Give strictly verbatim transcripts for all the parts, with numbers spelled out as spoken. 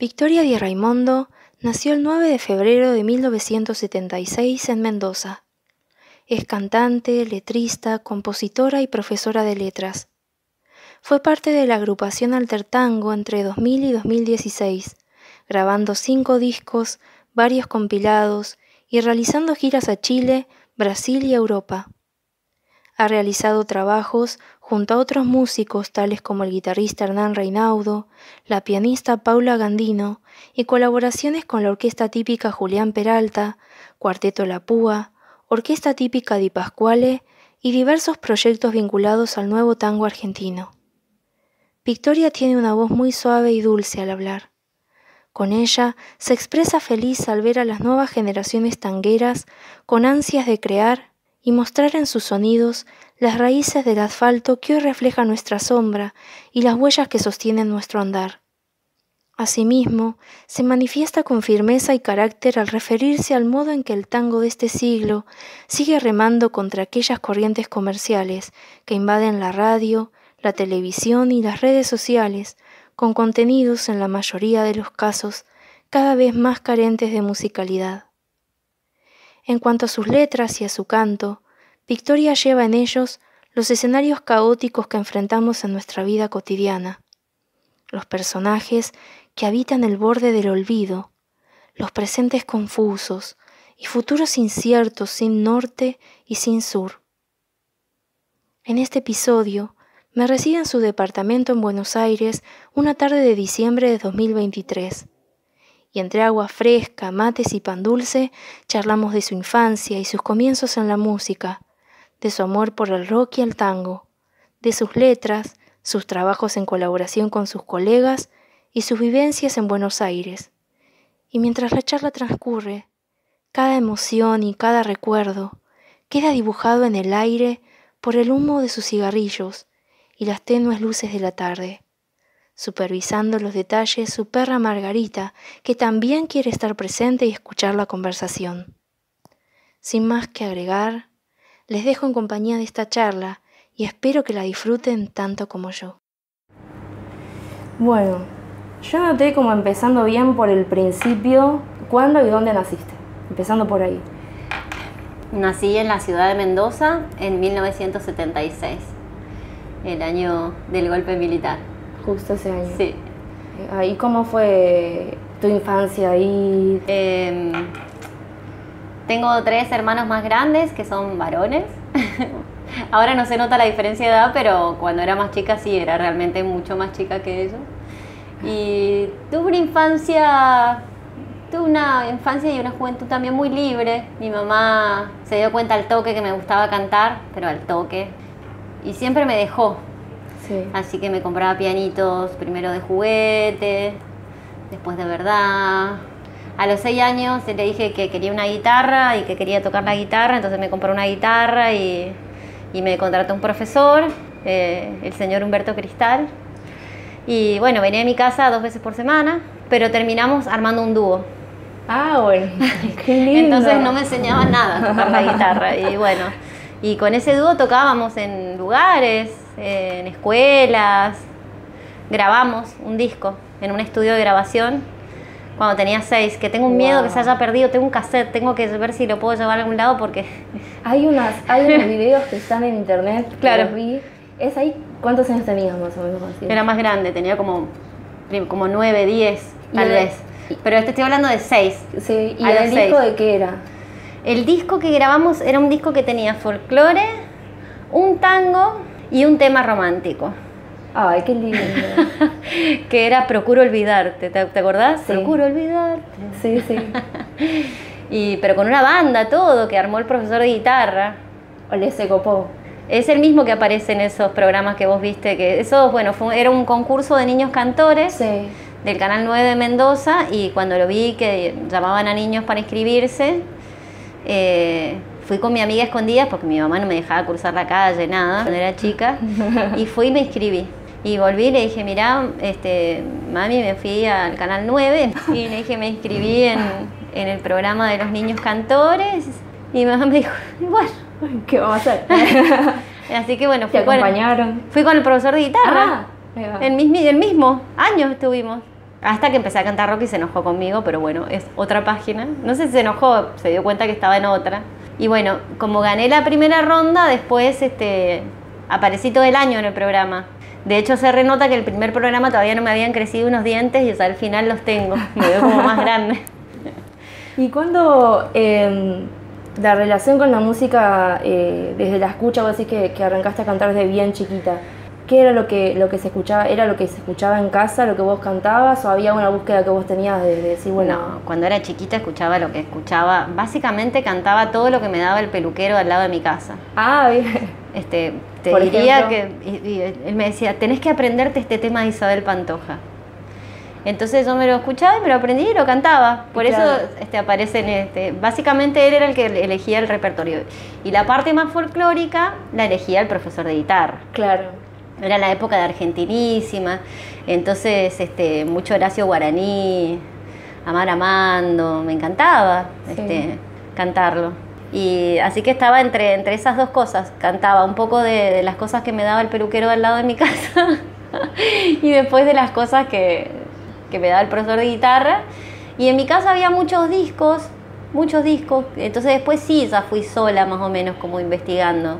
Victoria Di Raimondo nació el nueve de febrero de mil novecientos setenta y seis en Mendoza. Es cantante, letrista, compositora y profesora de letras. Fue parte de la agrupación Altertango entre dos mil y dos mil dieciséis, grabando cinco discos, varios compilados y realizando giras a Chile, Brasil y Europa. Ha realizado trabajos junto a otros músicos tales como el guitarrista Hernán Reinaudo, la pianista Paula Gandino y colaboraciones con la orquesta típica Julián Peralta, Cuarteto La Púa, orquesta típica Di Pasquale y diversos proyectos vinculados al nuevo tango argentino. Victoria tiene una voz muy suave y dulce al hablar. Con ella se expresa feliz al ver a las nuevas generaciones tangueras con ansias de crear y mostrar en sus sonidos las raíces del asfalto que hoy refleja nuestra sombra y las huellas que sostienen nuestro andar. Asimismo, se manifiesta con firmeza y carácter al referirse al modo en que el tango de este siglo sigue remando contra aquellas corrientes comerciales que invaden la radio, la televisión y las redes sociales, con contenidos en la mayoría de los casos cada vez más carentes de musicalidad. En cuanto a sus letras y a su canto, Victoria lleva en ellos los escenarios caóticos que enfrentamos en nuestra vida cotidiana, los personajes que habitan el borde del olvido, los presentes confusos y futuros inciertos sin norte y sin sur. En este episodio, me recibe en su departamento en Buenos Aires una tarde de diciembre de dos mil veintitrés. Y entre agua fresca, mates y pan dulce, charlamos de su infancia y sus comienzos en la música, de su amor por el rock y el tango, de sus letras, sus trabajos en colaboración con sus colegas y sus vivencias en Buenos Aires. Y mientras la charla transcurre, cada emoción y cada recuerdo queda dibujado en el aire por el humo de sus cigarrillos y las tenues luces de la tarde. Supervisando los detalles su perra Margarita, que también quiere estar presente y escuchar la conversación. Sin más que agregar, les dejo en compañía de esta charla y espero que la disfruten tanto como yo. Bueno, yo noté como empezando bien por el principio, ¿cuándo y dónde naciste? Empezando por ahí. Nací en la ciudad de Mendoza en mil novecientos setenta y seis, el año del golpe militar. Justo ese año. Sí. ¿Y cómo fue tu infancia ahí? Eh, tengo tres hermanos más grandes que son varones. Ahora no se nota la diferencia de edad, pero cuando era más chica sí, era realmente mucho más chica que ellos. Y tuve una infancia, tuve una infancia y una juventud también muy libre. Mi mamá se dio cuenta al toque que me gustaba cantar, pero al toque. Y siempre me dejó. Sí. Así que me compraba pianitos, primero de juguete, después de verdad. A los seis años le dije que quería una guitarra y que quería tocar la guitarra, entonces me compré una guitarra y, y me contrató un profesor, eh, el señor Humberto Cristal. Y bueno, venía a mi casa dos veces por semana, pero terminamos armando un dúo. Ah, bueno, qué lindo. Entonces no me enseñaban nada a tocar la guitarra y bueno, y con ese dúo tocábamos en lugares, en escuelas, grabamos un disco en un estudio de grabación cuando tenía seis, que tengo un miedo wow. que se haya perdido, tengo un cassette, tengo que ver si lo puedo llevar a algún lado porque... Hay, unas, hay unos videos que están en internet, claro. Que los vi. ¿Es ahí? ¿Cuántos años tenías más o menos? Así? Era más grande, tenía como, como nueve, diez, tal vez. Pero este estoy hablando de seis. Sí, ¿y el disco de qué era? El disco que grabamos era un disco que tenía folclore, un tango y un tema romántico. Ay, qué lindo. Que era Procuro Olvidarte, ¿te, te acordás? Sí. Procuro Olvidarte. Sí, sí. Y, pero con una banda, todo, que armó el profesor de guitarra. Ole, se copó. Es el mismo que aparece en esos programas que vos viste, que eso, bueno, fue, era un concurso de niños cantores. Sí. Del Canal nueve de Mendoza, y cuando lo vi que llamaban a niños para inscribirse, eh, fui con mi amiga escondida porque mi mamá no me dejaba cruzar la calle, nada, cuando era chica, y fui y me inscribí. Y volví y le dije, mirá, este, mami, me fui al Canal nueve, y le dije, me inscribí en, en el programa de los niños cantores, y mi mamá me dijo, bueno, ¿qué vamos a hacer? Así que bueno, fui, ¿te acompañaron? Con, fui con el profesor de guitarra. Ah, el, mismo, el mismo año estuvimos. Hasta que empecé a cantar rock y se enojó conmigo, pero bueno, es otra página. No sé si se enojó, se dio cuenta que estaba en otra. Y bueno, como gané la primera ronda, después este, aparecí todo el año en el programa. De hecho, se renota que el primer programa todavía no me habían crecido unos dientes y hasta al final los tengo. Me veo como más grande. ¿Y cuándo eh, la relación con la música, eh, desde la escucha, vos decís que, que arrancaste a cantar desde bien chiquita? ¿Qué era lo que, lo que se escuchaba? ¿Era lo que se escuchaba en casa, lo que vos cantabas? ¿O había una búsqueda que vos tenías de, de decir, bueno... No, cuando era chiquita escuchaba lo que escuchaba. Básicamente cantaba todo lo que me daba el peluquero al lado de mi casa. Ah, bien. Este, te Por diría ejemplo, que... Y, y él me decía, tenés que aprenderte este tema de Isabel Pantoja. Entonces yo me lo escuchaba y me lo aprendí y lo cantaba. Por claro. eso este, aparecen... Este, básicamente él era el que elegía el repertorio. Y la parte más folclórica la elegía el profesor de guitarra. Claro. Era la época de Argentinísima, entonces este, mucho Horacio Guaraní, Amar Amando, me encantaba Sí. este, cantarlo. Y así que estaba entre, entre esas dos cosas, cantaba un poco de, de las cosas que me daba el peluquero al lado de mi casa y después de las cosas que, que me daba el profesor de guitarra. Y en mi casa había muchos discos, muchos discos, entonces después sí, ya fui sola más o menos como investigando.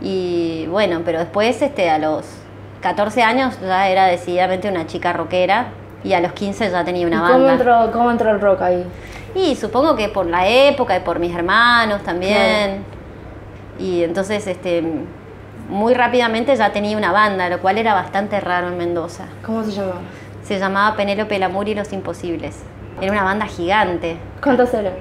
Y bueno, pero después este, a los catorce años ya era decididamente una chica rockera y a los quince ya tenía una ¿Y banda. cómo entró, cómo entró el rock ahí? Y supongo que por la época y por mis hermanos también. Claro. Y entonces este, muy rápidamente ya tenía una banda, lo cual era bastante raro en Mendoza. ¿Cómo se llamaba? Se llamaba Penélope Lamour y los Imposibles. Era una banda gigante. ¿Cuántos eran?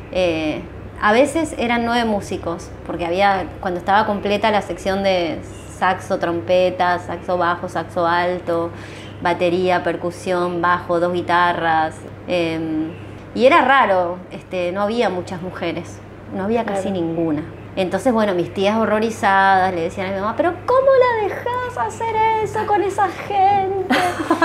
Eh, a veces eran nueve músicos, porque había, cuando estaba completa la sección de saxo, trompeta, saxo bajo, saxo alto, batería, percusión, bajo, dos guitarras. Eh, y era raro, este, no había muchas mujeres, no había casi Claro. ninguna. Entonces, bueno, mis tías horrorizadas le decían a mi mamá, pero ¿cómo la dejas hacer eso con esa gente?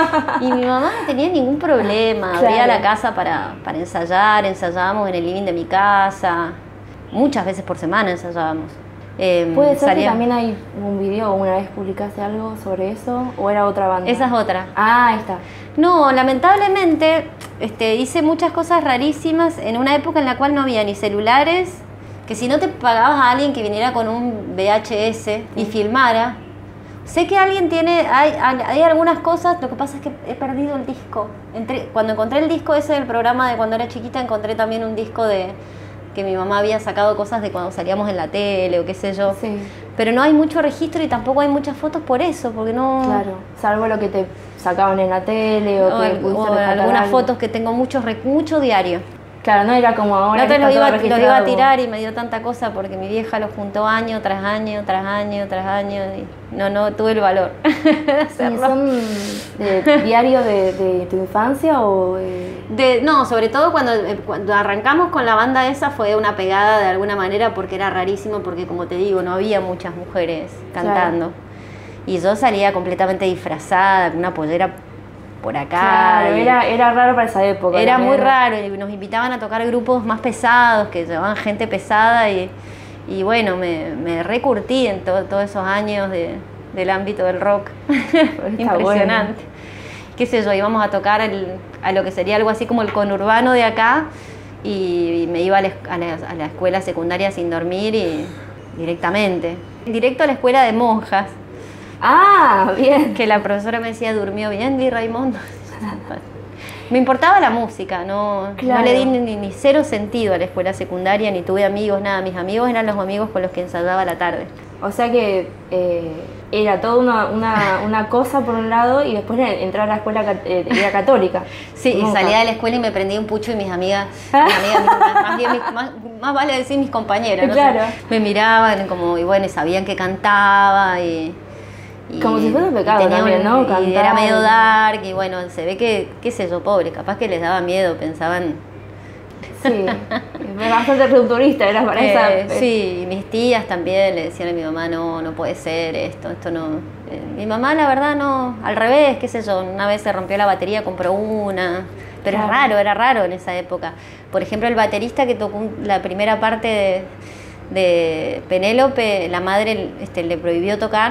Y mi mamá no tenía ningún problema, Claro. abría la casa para, para ensayar, ensayábamos en el living de mi casa, muchas veces por semana ensayábamos. Eh, ¿Puede ser salía... que también hay un video o una vez publicaste algo sobre eso? ¿O era otra banda? Esa es otra. Ah, ahí está. No, lamentablemente este, hice muchas cosas rarísimas en una época en la cual no había ni celulares, que si no te pagabas a alguien que viniera con un V H S y filmara. Sé que alguien tiene, hay, hay algunas cosas, lo que pasa es que he perdido el disco. Entré, cuando encontré el disco ese del programa de cuando era chiquita, encontré también un disco de que mi mamá había sacado cosas de cuando salíamos en la tele o qué sé yo. Sí. Pero no hay mucho registro y tampoco hay muchas fotos por eso, porque no... Claro, salvo lo que te sacaban en la tele o, O, que al- pudiste o rescatar algunas algo. fotos que tengo, muchos rec- mucho diario. Claro, no era como ahora. No que te los está iba, todo los iba a registrado. tirar y me dio tanta cosa porque mi vieja lo juntó año tras año, tras año, tras año. Y no, no tuve el valor de ¿Y hacerlo. son de, diario de, de tu infancia o...? de- De, no, sobre todo cuando, eh, cuando arrancamos con la banda esa fue una pegada de alguna manera porque era rarísimo, porque como te digo, no había muchas mujeres cantando. Y yo salía completamente disfrazada, con una pollera por acá. Claro, y era, era raro para esa época. era también, muy ¿no? raro y nos invitaban a tocar grupos más pesados, que llevaban gente pesada y, y bueno, me, me recurtí en to- todos esos años de, del ámbito del rock. Impresionante. bueno. Qué sé yo, íbamos a tocar el- a lo que sería algo así como el conurbano de acá y, y me iba a la, es- a la- a la escuela secundaria sin dormir y directamente. Directo a la escuela de monjas, Ah, bien. que la profesora me decía, ¿durmió bien, Di Raimundo? Me importaba la música, no, Claro. no le di ni, ni- ni cero sentido a la escuela secundaria, ni tuve amigos, nada. Mis amigos eran los amigos con los que ensayaba a la tarde. O sea que eh, era toda una, una, una cosa por un lado y después entrar a la escuela cat- eh, era católica. Sí, y Monja. salía de la escuela y me prendía un pucho y mis amigas, mis amigas más, más bien mis- más- más vale decir mis compañeras, ¿no? Claro. Me miraban como, y bueno, y sabían que cantaba y... y- Como si fuera un pecado y tenía también, ¿no? Y Cantar. era medio dark y bueno, se ve que, qué sé yo, pobre, capaz que les daba miedo, pensaban... Sí, es bastante rupturista era para Eh, esa... eh, sí, y mis tías también le decían a mi mamá, no, no puede ser esto, esto no... Eh, mi mamá la verdad no, al revés, qué sé yo, una vez se rompió la batería, compró una, pero Claro. es raro, era raro en esa época. Por ejemplo, el baterista que tocó un- la primera parte de, de Penélope, la madre este, le prohibió tocar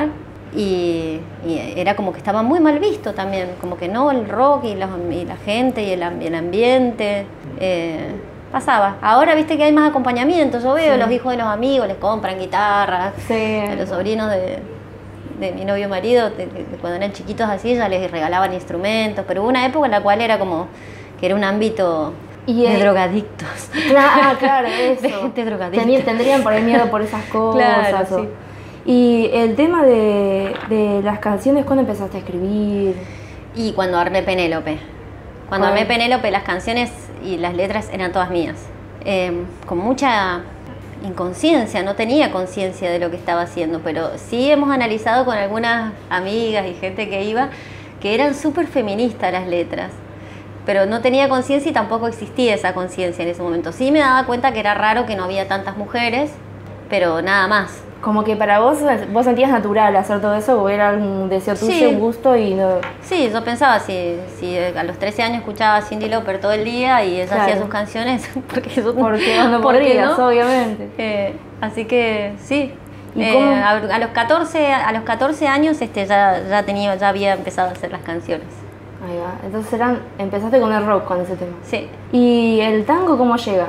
Y, y era como que estaba muy mal visto también, como que no, el rock y, los, y la gente y el, el ambiente. Eh, pasaba. Ahora viste que hay más acompañamiento, yo veo, sí, los hijos de los amigos les compran guitarras, sí, a los sobrinos de, de mi novio marido, de, de, de cuando eran chiquitos así, ya les regalaban instrumentos, pero hubo una época en la cual era como que era un ámbito y de el... drogadictos. Claro, claro, eso. De gente drogadicta. Tendrían, tendrían por ahí miedo por esas cosas. Claro, o... sí. Y el tema de, de las canciones, ¿cuándo empezaste a escribir? Y cuando armé Penélope. Cuando armé Penélope, las canciones y las letras eran todas mías. Eh, con mucha inconsciencia, no tenía conciencia de lo que estaba haciendo, pero sí hemos analizado con algunas amigas y gente que iba, que eran súper feministas las letras. Pero no tenía conciencia y tampoco existía esa conciencia en ese momento. Sí me daba cuenta que era raro que no había tantas mujeres, pero nada más. Como que para vos, vos sentías natural hacer todo eso, o era un deseo tuyo, sí, un gusto y no... Sí, yo pensaba, si, si a los trece años escuchaba a Cyndi Lauper todo el día y ella claro. hacía sus canciones, porque yo porque no podrías, ¿no? Obviamente. Eh, así que sí. Eh, a, a los catorce, a los catorce años este, ya, ya, tenía, ya había empezado a hacer las canciones. Ahí va. Entonces eran, empezaste con el rock, con ese tema. Sí. ¿Y el tango cómo llega?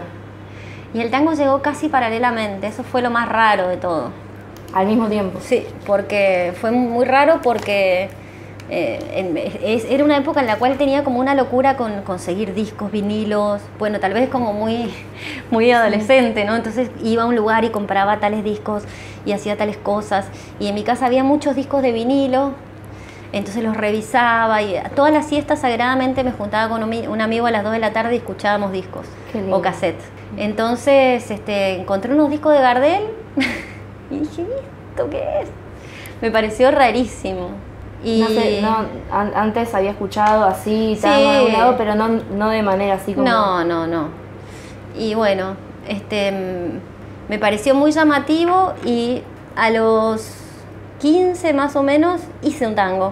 Y el tango llegó casi paralelamente, eso fue lo más raro de todo. ¿Al mismo tiempo? Sí, porque fue muy raro porque eh, en, es, era una época en la cual tenía como una locura con conseguir discos, vinilos, bueno, tal vez como muy, muy adolescente, ¿no? Entonces iba a un lugar y compraba tales discos y hacía tales cosas. Y en mi casa había muchos discos de vinilo, entonces los revisaba y todas las siestas sagradamente me juntaba con un, un amigo a las dos de la tarde y escuchábamos discos o cassettes. Entonces este, encontré unos discos de Gardel y dije, ¿esto qué es? Me pareció rarísimo. Y... No sé, no, an antes había escuchado así, estaba sí. en algún lado, pero no, no de manera así como... No, no, no. Y bueno, este, me pareció muy llamativo y a los quince más o menos hice un tango.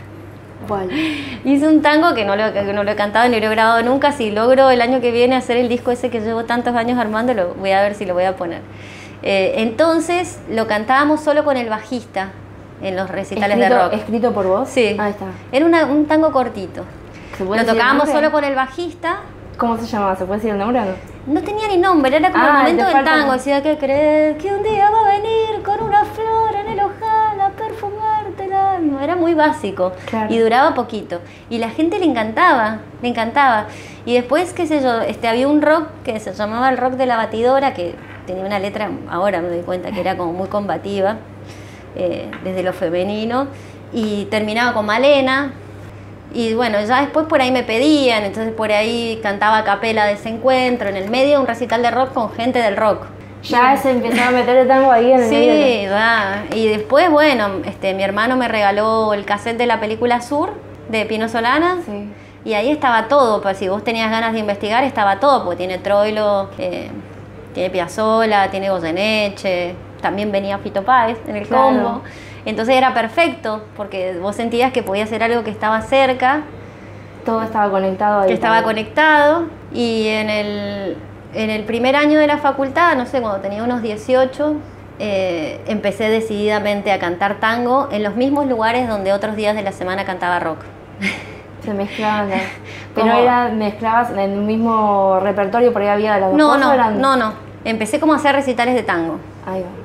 ¿Cuál? Hice un tango que no, lo, que no lo he cantado ni lo he grabado nunca. Si logro el año que viene hacer el disco ese que llevo tantos años armando, lo voy a ver si lo voy a poner. Eh, entonces lo cantábamos solo con el bajista en los recitales ¿Escrito, de rock. ¿Escrito por vos? Sí. Ahí está. Era una, un tango cortito. Lo tocábamos solo con el bajista. ¿Cómo se llamaba? ¿Se puede decir el nombre o no? No tenía ni nombre, era como ah, el momento del tango. Decía que crees que un día va a venir con una flor en el ojal a perfumarte el alma. Era muy básico, claro. Y duraba poquito. Y la gente le encantaba, le encantaba. Y después, qué sé yo, este, había un rock que se llamaba el rock de la batidora, que tenía una letra, ahora me doy cuenta que era como muy combativa, eh, desde lo femenino. Y terminaba con Malena. Y bueno, ya después por ahí me pedían, entonces por ahí cantaba a capela de ese encuentro, en el medio un recital de rock con gente del rock. Ya y, se empezaba a meter el tango ahí en el sí, medio. Sí, ya. Y después, bueno, este, mi hermano me regaló el cassette de la película Sur, de Pino Solana. Sí. Y ahí estaba todo, pues si vos tenías ganas de investigar, estaba todo, porque tiene Troilo, eh, tiene Piazzolla, tiene Goyeneche, también venía Fito Páez en el claro. combo. Entonces era perfecto, porque vos sentías que podía ser algo que estaba cerca. Todo estaba conectado ahí. Que estaba también. conectado. Y en el, en el primer año de la facultad, no sé, cuando tenía unos dieciocho, eh, empecé decididamente a cantar tango en los mismos lugares donde otros días de la semana cantaba rock. Se mezclaban. Pero era, mezclabas en el mismo repertorio, por ahí había las dos no, cosas. No, eran... no, no. Empecé como a hacer recitales de tango. Ahí va.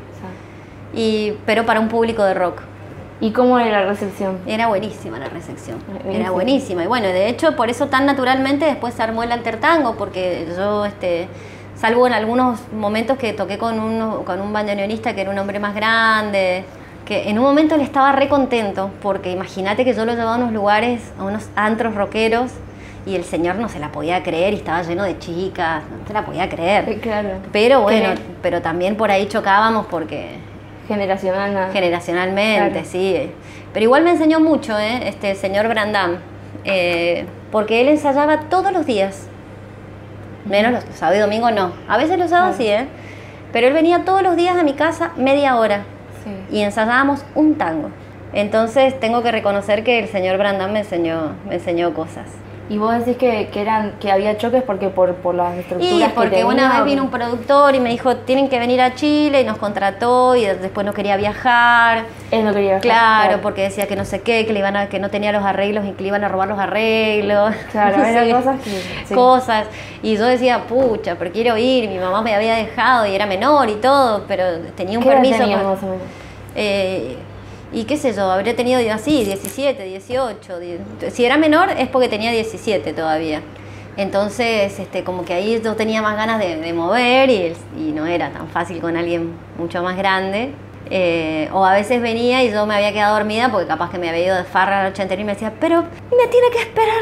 Y, pero para un público de rock. ¿Y cómo era la recepción? Era buenísima la recepción, buenísima. Era buenísima. Y bueno, de hecho, por eso tan naturalmente después se armó el altertango, porque yo, este, salvo en algunos momentos que toqué con un, con un bandoneonista que era un hombre más grande, que en un momento él estaba re contento, porque imagínate que yo lo llevaba a unos lugares, a unos antros rockeros, y el señor no se la podía creer y estaba lleno de chicas, no se la podía creer. Claro. Pero bueno, pero también por ahí chocábamos porque... Generacional, Generacionalmente, claro. Sí. Pero igual me enseñó mucho, ¿eh? Este señor Brandam, eh, porque él ensayaba todos los días, menos los sábados y domingos no. A veces los sábados claro. sí, ¿eh? Pero él venía todos los días a mi casa media hora sí. Y ensayábamos un tango. Entonces tengo que reconocer que el señor Brandam me enseñó, me enseñó cosas. Y vos decís que, que eran que había choques porque por, por las estructuras Y porque que tenía, una vez o... vino un productor y me dijo, tienen que venir a Chile, y nos contrató, y después no quería viajar. Él no quería viajar. Claro, claro. porque decía que no sé qué, que, le iban a, que no tenía los arreglos y que le iban a robar los arreglos. Claro, sí. eran cosas que... Sí. Cosas. Y yo decía, pucha, pero quiero ir, mi mamá me había dejado y era menor y todo, pero tenía un ¿Qué edad permiso. tenías, con, más o menos? Eh, y qué sé yo, habría tenido así, diecisiete, dieciocho. Si era menor es porque tenía diecisiete todavía. Entonces, este, como que ahí yo tenía más ganas de, de mover y, y no era tan fácil con alguien mucho más grande. Eh, o a veces venía y yo me había quedado dormida porque capaz que me había ido de farra la noche anterior y me decía, pero me tiene que esperar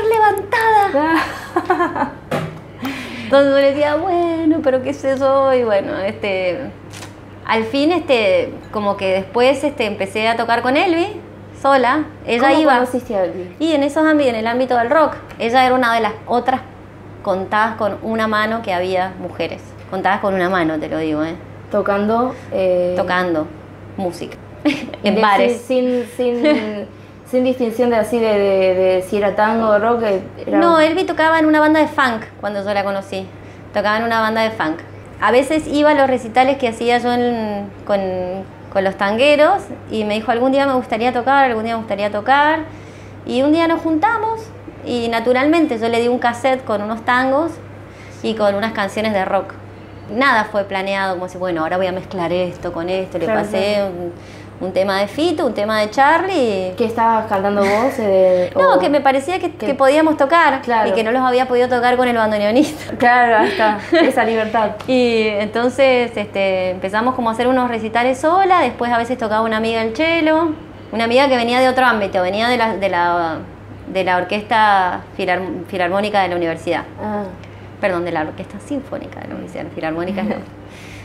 levantada. Entonces yo le decía, bueno, pero qué sé yo, y bueno, este... Al fin, este, como que después este, empecé a tocar con Elvi, sola. Ella ¿Cómo iba. conociste a Elvi? Y en esos ámbitos, en el ámbito del rock. Ella era una de las otras contadas con una mano que había mujeres. Contadas con una mano, te lo digo, ¿eh? Tocando. Eh... Tocando música. en de, bares. Sin, sin, sin, sin distinción de así de, de, de si era tango o rock. Era... No, Elvi tocaba en una banda de funk cuando yo la conocí. Tocaba en una banda de funk. A veces iba a los recitales que hacía yo en, con, con los tangueros y me dijo, algún día me gustaría tocar, algún día me gustaría tocar. Y un día nos juntamos y naturalmente yo le di un cassette con unos tangos y con unas canciones de rock. Nada fue planeado, como si, bueno, ahora voy a mezclar esto con esto. Le claro, pasé claro. Un, un tema de Fito, un tema de Charlie. ¿Qué estabas cantando vos? Eh, no, o... que me parecía que, que... que podíamos tocar, claro. y que no los había podido tocar con el bandoneonista. Claro, ahí está, esa libertad. Y entonces este, empezamos como a hacer unos recitales sola, después a veces tocaba una amiga el cello, una amiga que venía de otro ámbito, venía de la, de la, de la orquesta filar, filarmónica de la universidad. Ah. Perdón, de la orquesta sinfónica de la universidad, filarmónica es la otra.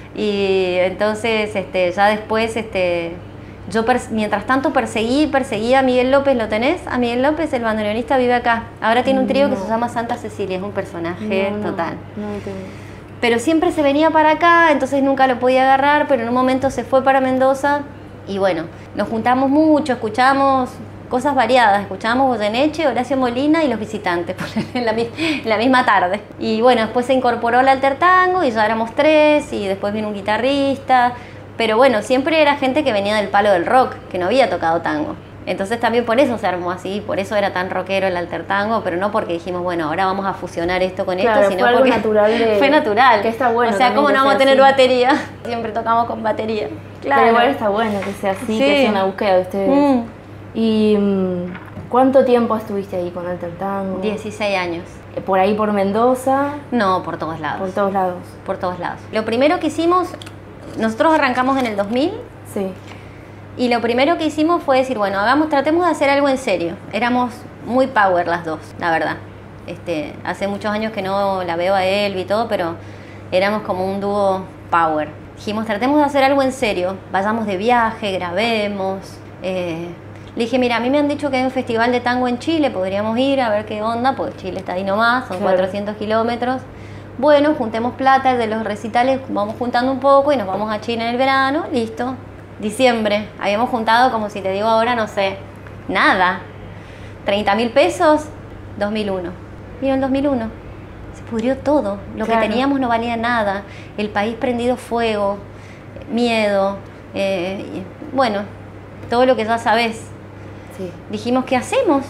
Y entonces este, ya después... Este, Yo mientras tanto perseguí, perseguí a Miguel López, ¿lo tenés? A Miguel López, el bandoneonista, vive acá. Ahora tiene un trío no. que se llama Santa Cecilia, es un personaje no, no, total. No, no pero siempre se venía para acá, entonces nunca lo podía agarrar, pero en un momento se fue para Mendoza y bueno, nos juntamos mucho, escuchábamos cosas variadas, escuchábamos Goyeneche, Horacio Molina y Los Visitantes en la, en la misma tarde. Y bueno, después se incorporó el alter tango y ya éramos tres y después vino un guitarrista. Pero bueno, siempre era gente que venía del palo del rock, que no había tocado tango. Entonces también por eso se armó así, por eso era tan rockero el alter tango, pero no porque dijimos, bueno, ahora vamos a fusionar esto con claro, esto, sino fue algo porque natural de... fue natural. Que está bueno. O sea, ¿cómo no vamos a tener así. batería? Siempre tocamos con batería. Claro. Pero igual está bueno que sea así, sí. que sea una búsqueda de ustedes. Mm. ¿Y um, cuánto tiempo estuviste ahí con alter tango? dieciséis años. ¿Por ahí por Mendoza? No, por todos lados. Por todos lados. Por todos lados. Lo primero que hicimos... Nosotros arrancamos en el dos mil. Sí. Y lo primero que hicimos fue decir, bueno, hagamos, tratemos de hacer algo en serio. Éramos muy power las dos, la verdad. Este, hace muchos años que no la veo a Elvi y todo, pero éramos como un dúo power. Dijimos, tratemos de hacer algo en serio. Vayamos de viaje, grabemos. Eh, le dije, mira, a mí me han dicho que hay un festival de tango en Chile, podríamos ir a ver qué onda, porque Chile está ahí nomás, son claro. cuatrocientos kilómetros. Bueno, juntemos plata de los recitales, vamos juntando un poco y nos vamos a Chile en el verano, listo. Diciembre, habíamos juntado, como si te digo ahora, no sé, nada. treinta mil pesos, dos mil uno. Vino el dos mil uno, se pudrió todo. Lo claro. que teníamos no valía nada. El país prendido fuego, miedo, eh, bueno, todo lo que ya sabés. Sí. Dijimos, ¿qué hacemos?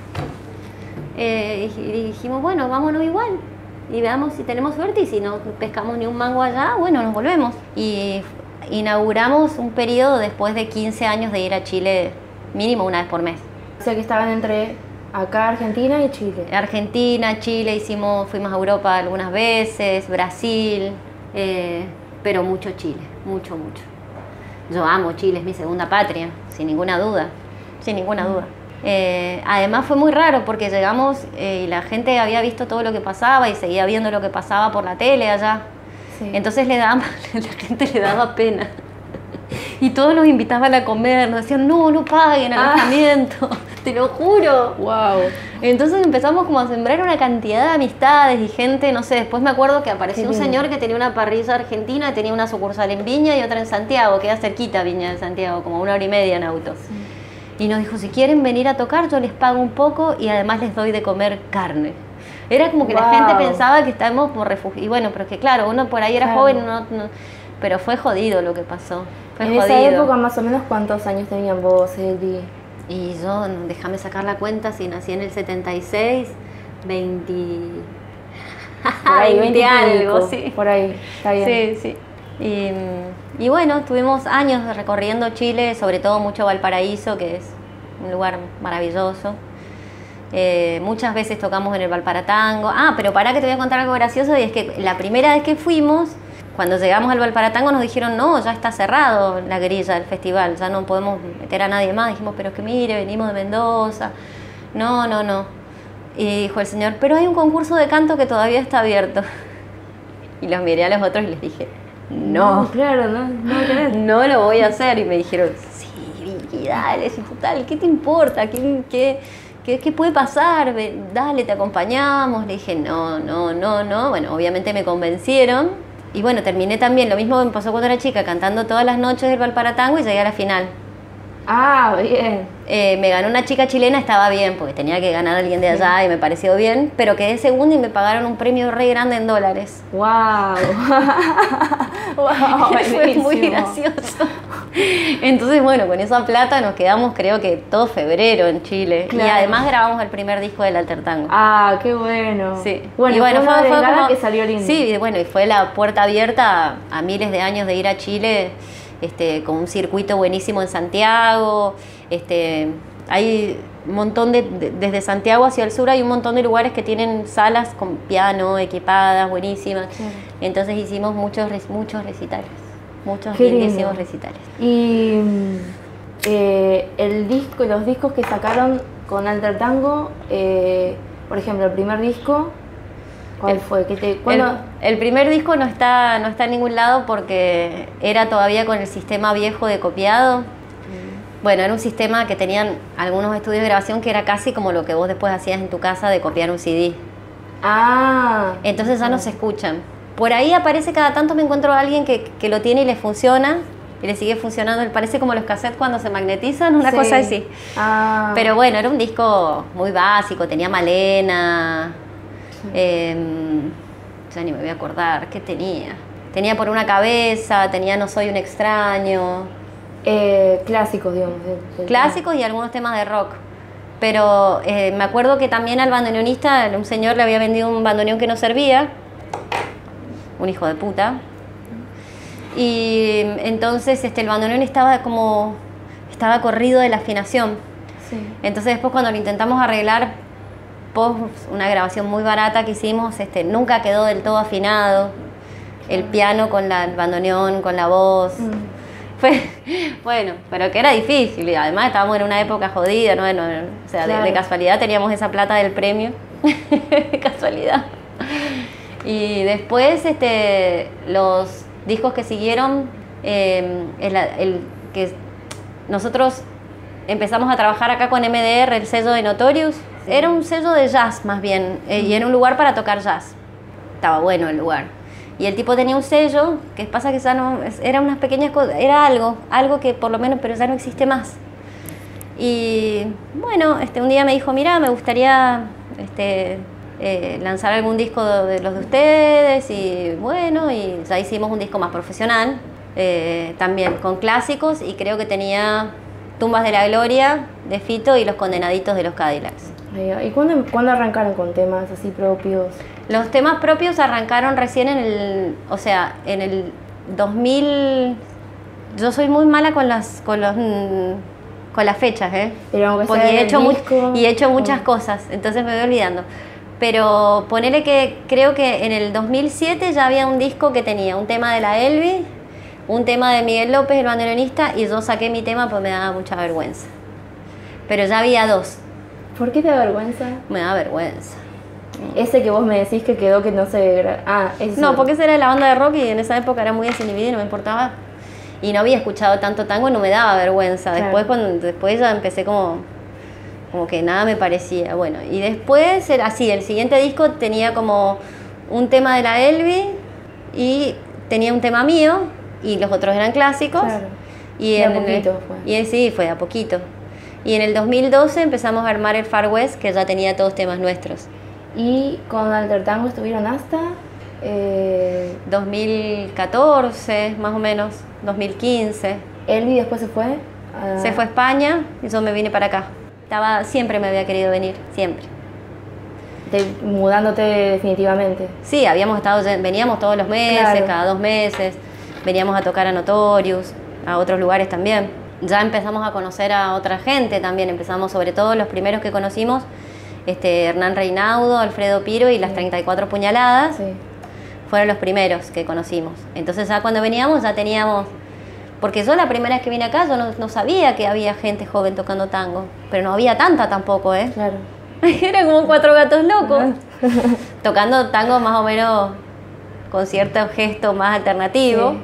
Eh, y dijimos, bueno, vámonos igual. Y veamos si tenemos suerte y si no pescamos ni un mango allá, bueno, nos volvemos. Y inauguramos un periodo después de quince años de ir a Chile mínimo una vez por mes. O sea que estaban entre acá, Argentina y Chile. Argentina, Chile, hicimos, fuimos a Europa algunas veces, Brasil, eh, pero mucho Chile, mucho, mucho. Yo amo Chile, es mi segunda patria, sin ninguna duda, sin ninguna duda. Eh, además fue muy raro porque llegamos eh, y la gente había visto todo lo que pasaba y seguía viendo lo que pasaba por la tele allá. Sí. Entonces le daba, la gente le daba pena. Y todos nos invitaban a comer, nos decían, no, no paguen alojamiento, ah. te lo juro. Wow. Entonces empezamos como a sembrar una cantidad de amistades y gente, no sé, después me acuerdo que apareció un señor que tenía una parrilla argentina, tenía una sucursal en Viña y otra en Santiago, queda cerquita Viña de Santiago, como una hora y media en auto. Sí. Y nos dijo, si quieren venir a tocar, yo les pago un poco y además les doy de comer carne. Era como que wow. La gente pensaba que estábamos por refugio. Y bueno, pero es que claro, uno por ahí era claro. joven, no, no, pero fue jodido lo que pasó. Fue en jodido. Esa época, más o menos, ¿cuántos años tenían vos, Elvi? Y yo, déjame sacar la cuenta, si nací en el setenta y seis, veinte... Por ahí, veinte algo, sí. Por ahí, está bien. Sí, sí. Y, y bueno, tuvimos años recorriendo Chile, sobre todo mucho Valparaíso, que es un lugar maravilloso. Eh, muchas veces tocamos en el Valparatango. Ah, pero pará que te voy a contar algo gracioso, y es que la primera vez que fuimos, cuando llegamos al Valparatango nos dijeron, no, ya está cerrado la grilla del festival, ya no podemos meter a nadie más. Dijimos, pero es que mire, venimos de Mendoza. No, no, no. Y dijo el señor, pero hay un concurso de canto que todavía está abierto. Y los miré a los otros y les dije, no, no claro, no, no, no lo voy a hacer. Y me dijeron, sí, Vicky, dale, si total, ¿qué te importa? ¿Qué, qué, qué, qué puede pasar? Dale, te acompañamos. Le dije, no, no, no, no. Bueno, obviamente me convencieron. Y bueno, terminé también, lo mismo me pasó cuando era chica, cantando todas las noches del Valparatango y llegué a la final. Ah, bien. Eh, me ganó una chica chilena, estaba bien, porque tenía que ganar a alguien de allá sí. Y me pareció bien, pero quedé segunda y me pagaron un premio re grande en dólares. ¡Wow! wow Fue muy gracioso. Entonces, bueno, con esa plata nos quedamos, creo que todo febrero en Chile. Claro. Y además grabamos el primer disco del Alter Tango. ¡Ah, qué bueno! Sí. Bueno, y bueno, fue, fue, fue como que salió lindo. Sí, y bueno, y fue la puerta abierta a, a miles de años de ir a Chile. Este, con un circuito buenísimo en Santiago, este, hay un montón de, de, desde Santiago hacia el sur hay un montón de lugares que tienen salas con piano, equipadas, buenísimas, sí. Entonces hicimos muchos, muchos recitales, muchos lindísimos recitales. Y eh, el disco, los discos que sacaron con Alter Tango, eh, por ejemplo, el primer disco, ¿cuál fue? ¿Qué te, el, el primer disco no está, no está en ningún lado porque era todavía con el sistema viejo de copiado. Mm. Bueno, era un sistema que tenían algunos estudios de grabación que era casi como lo que vos después hacías en tu casa de copiar un C D. Ah. Entonces ya no se escuchan. Por ahí aparece cada tanto, me encuentro a alguien que, que lo tiene y le funciona y le sigue funcionando. Parece como los cassettes cuando se magnetizan, una sí. cosa así. Ah. Pero bueno, era un disco muy básico, tenía Malena. Eh, ya ni me voy a acordar qué tenía. Tenía Por una cabeza, tenía No soy un extraño. Eh, clásicos, digamos. De, de clásicos y algunos temas de rock. Pero eh, me acuerdo que también al bandoneonista, un señor le había vendido un bandoneón que no servía. Un hijo de puta. Y entonces este, el bandoneón estaba como... Estaba corrido de la afinación. Sí. Entonces después cuando lo intentamos arreglar, post una grabación muy barata que hicimos, este, nunca quedó del todo afinado. El piano con la, el bandoneón, con la voz. Mm. Fue, bueno, pero que era difícil. Y además estábamos en una época jodida, ¿no? no, no o sea, claro. de, de casualidad teníamos esa plata del premio. De casualidad. Y después este, los discos que siguieron, eh, el, el, que nosotros empezamos a trabajar acá con M D R, el sello de Notorious. Era un sello de jazz más bien, eh, y era un lugar para tocar jazz. Estaba bueno el lugar. Y el tipo tenía un sello, que pasa que ya no, era unas pequeñas cosas, era algo, algo que por lo menos, pero ya no existe más. Y bueno, este, un día me dijo, mira, me gustaría este, eh, lanzar algún disco de, de los de ustedes, y bueno, y ya hicimos un disco más profesional, eh, también con clásicos, y creo que tenía Tumbas de la Gloria de Fito y Los Condenaditos de los Cadillacs. ¿Y cuándo, cuándo arrancaron con temas así propios? Los temas propios arrancaron recién en el, o sea, en el dos mil. Yo soy muy mala con las, con los, con las fechas, ¿eh? Pero porque he hecho muy, y he hecho muchas oh. cosas, entonces me voy olvidando. Pero ponele que creo que en el dos mil siete ya había un disco que tenía un tema de la Elvi, un tema de Miguel López, el bandoneonista, y yo saqué mi tema pues me daba mucha vergüenza. Pero ya había dos. ¿Por qué te da vergüenza? Me da vergüenza. Ese que vos me decís que quedó que no se... Ah, eso. No, porque ese era de la banda de rock y en esa época era muy desinhibido y no me importaba. Y no había escuchado tanto tango y no me daba vergüenza. Claro. Después cuando después ya empecé como... Como que nada me parecía. Bueno, y después era así, el siguiente disco tenía como un tema de la Elvi y tenía un tema mío y los otros eran clásicos. Claro. Y de en, a poquito fue. Y sí, fue de a poquito. Y en el dos mil doce empezamos a armar el Far West, que ya tenía todos temas nuestros. ¿Y con Alter Tango estuvieron hasta? Eh... dos mil catorce, más o menos, dos mil quince. ¿Elvi después se fue? A... Se fue a España y yo me vine para acá. Estaba, siempre me había querido venir, siempre. De, mudándote definitivamente. Sí, habíamos estado, veníamos todos los meses, claro. Cada dos meses, veníamos a tocar a Notorious, a otros lugares también. Ya empezamos a conocer a otra gente también, empezamos sobre todo los primeros que conocimos, este, Hernán Reinaudo, Alfredo Piro y las sí. treinta y cuatro puñaladas, sí. Fueron los primeros que conocimos. Entonces ya cuando veníamos ya teníamos, porque yo la primera vez que vine acá yo no, no sabía que había gente joven tocando tango, pero no había tanta tampoco, ¿eh? Claro. Era como cuatro gatos locos, tocando tango más o menos con cierto gesto más alternativo.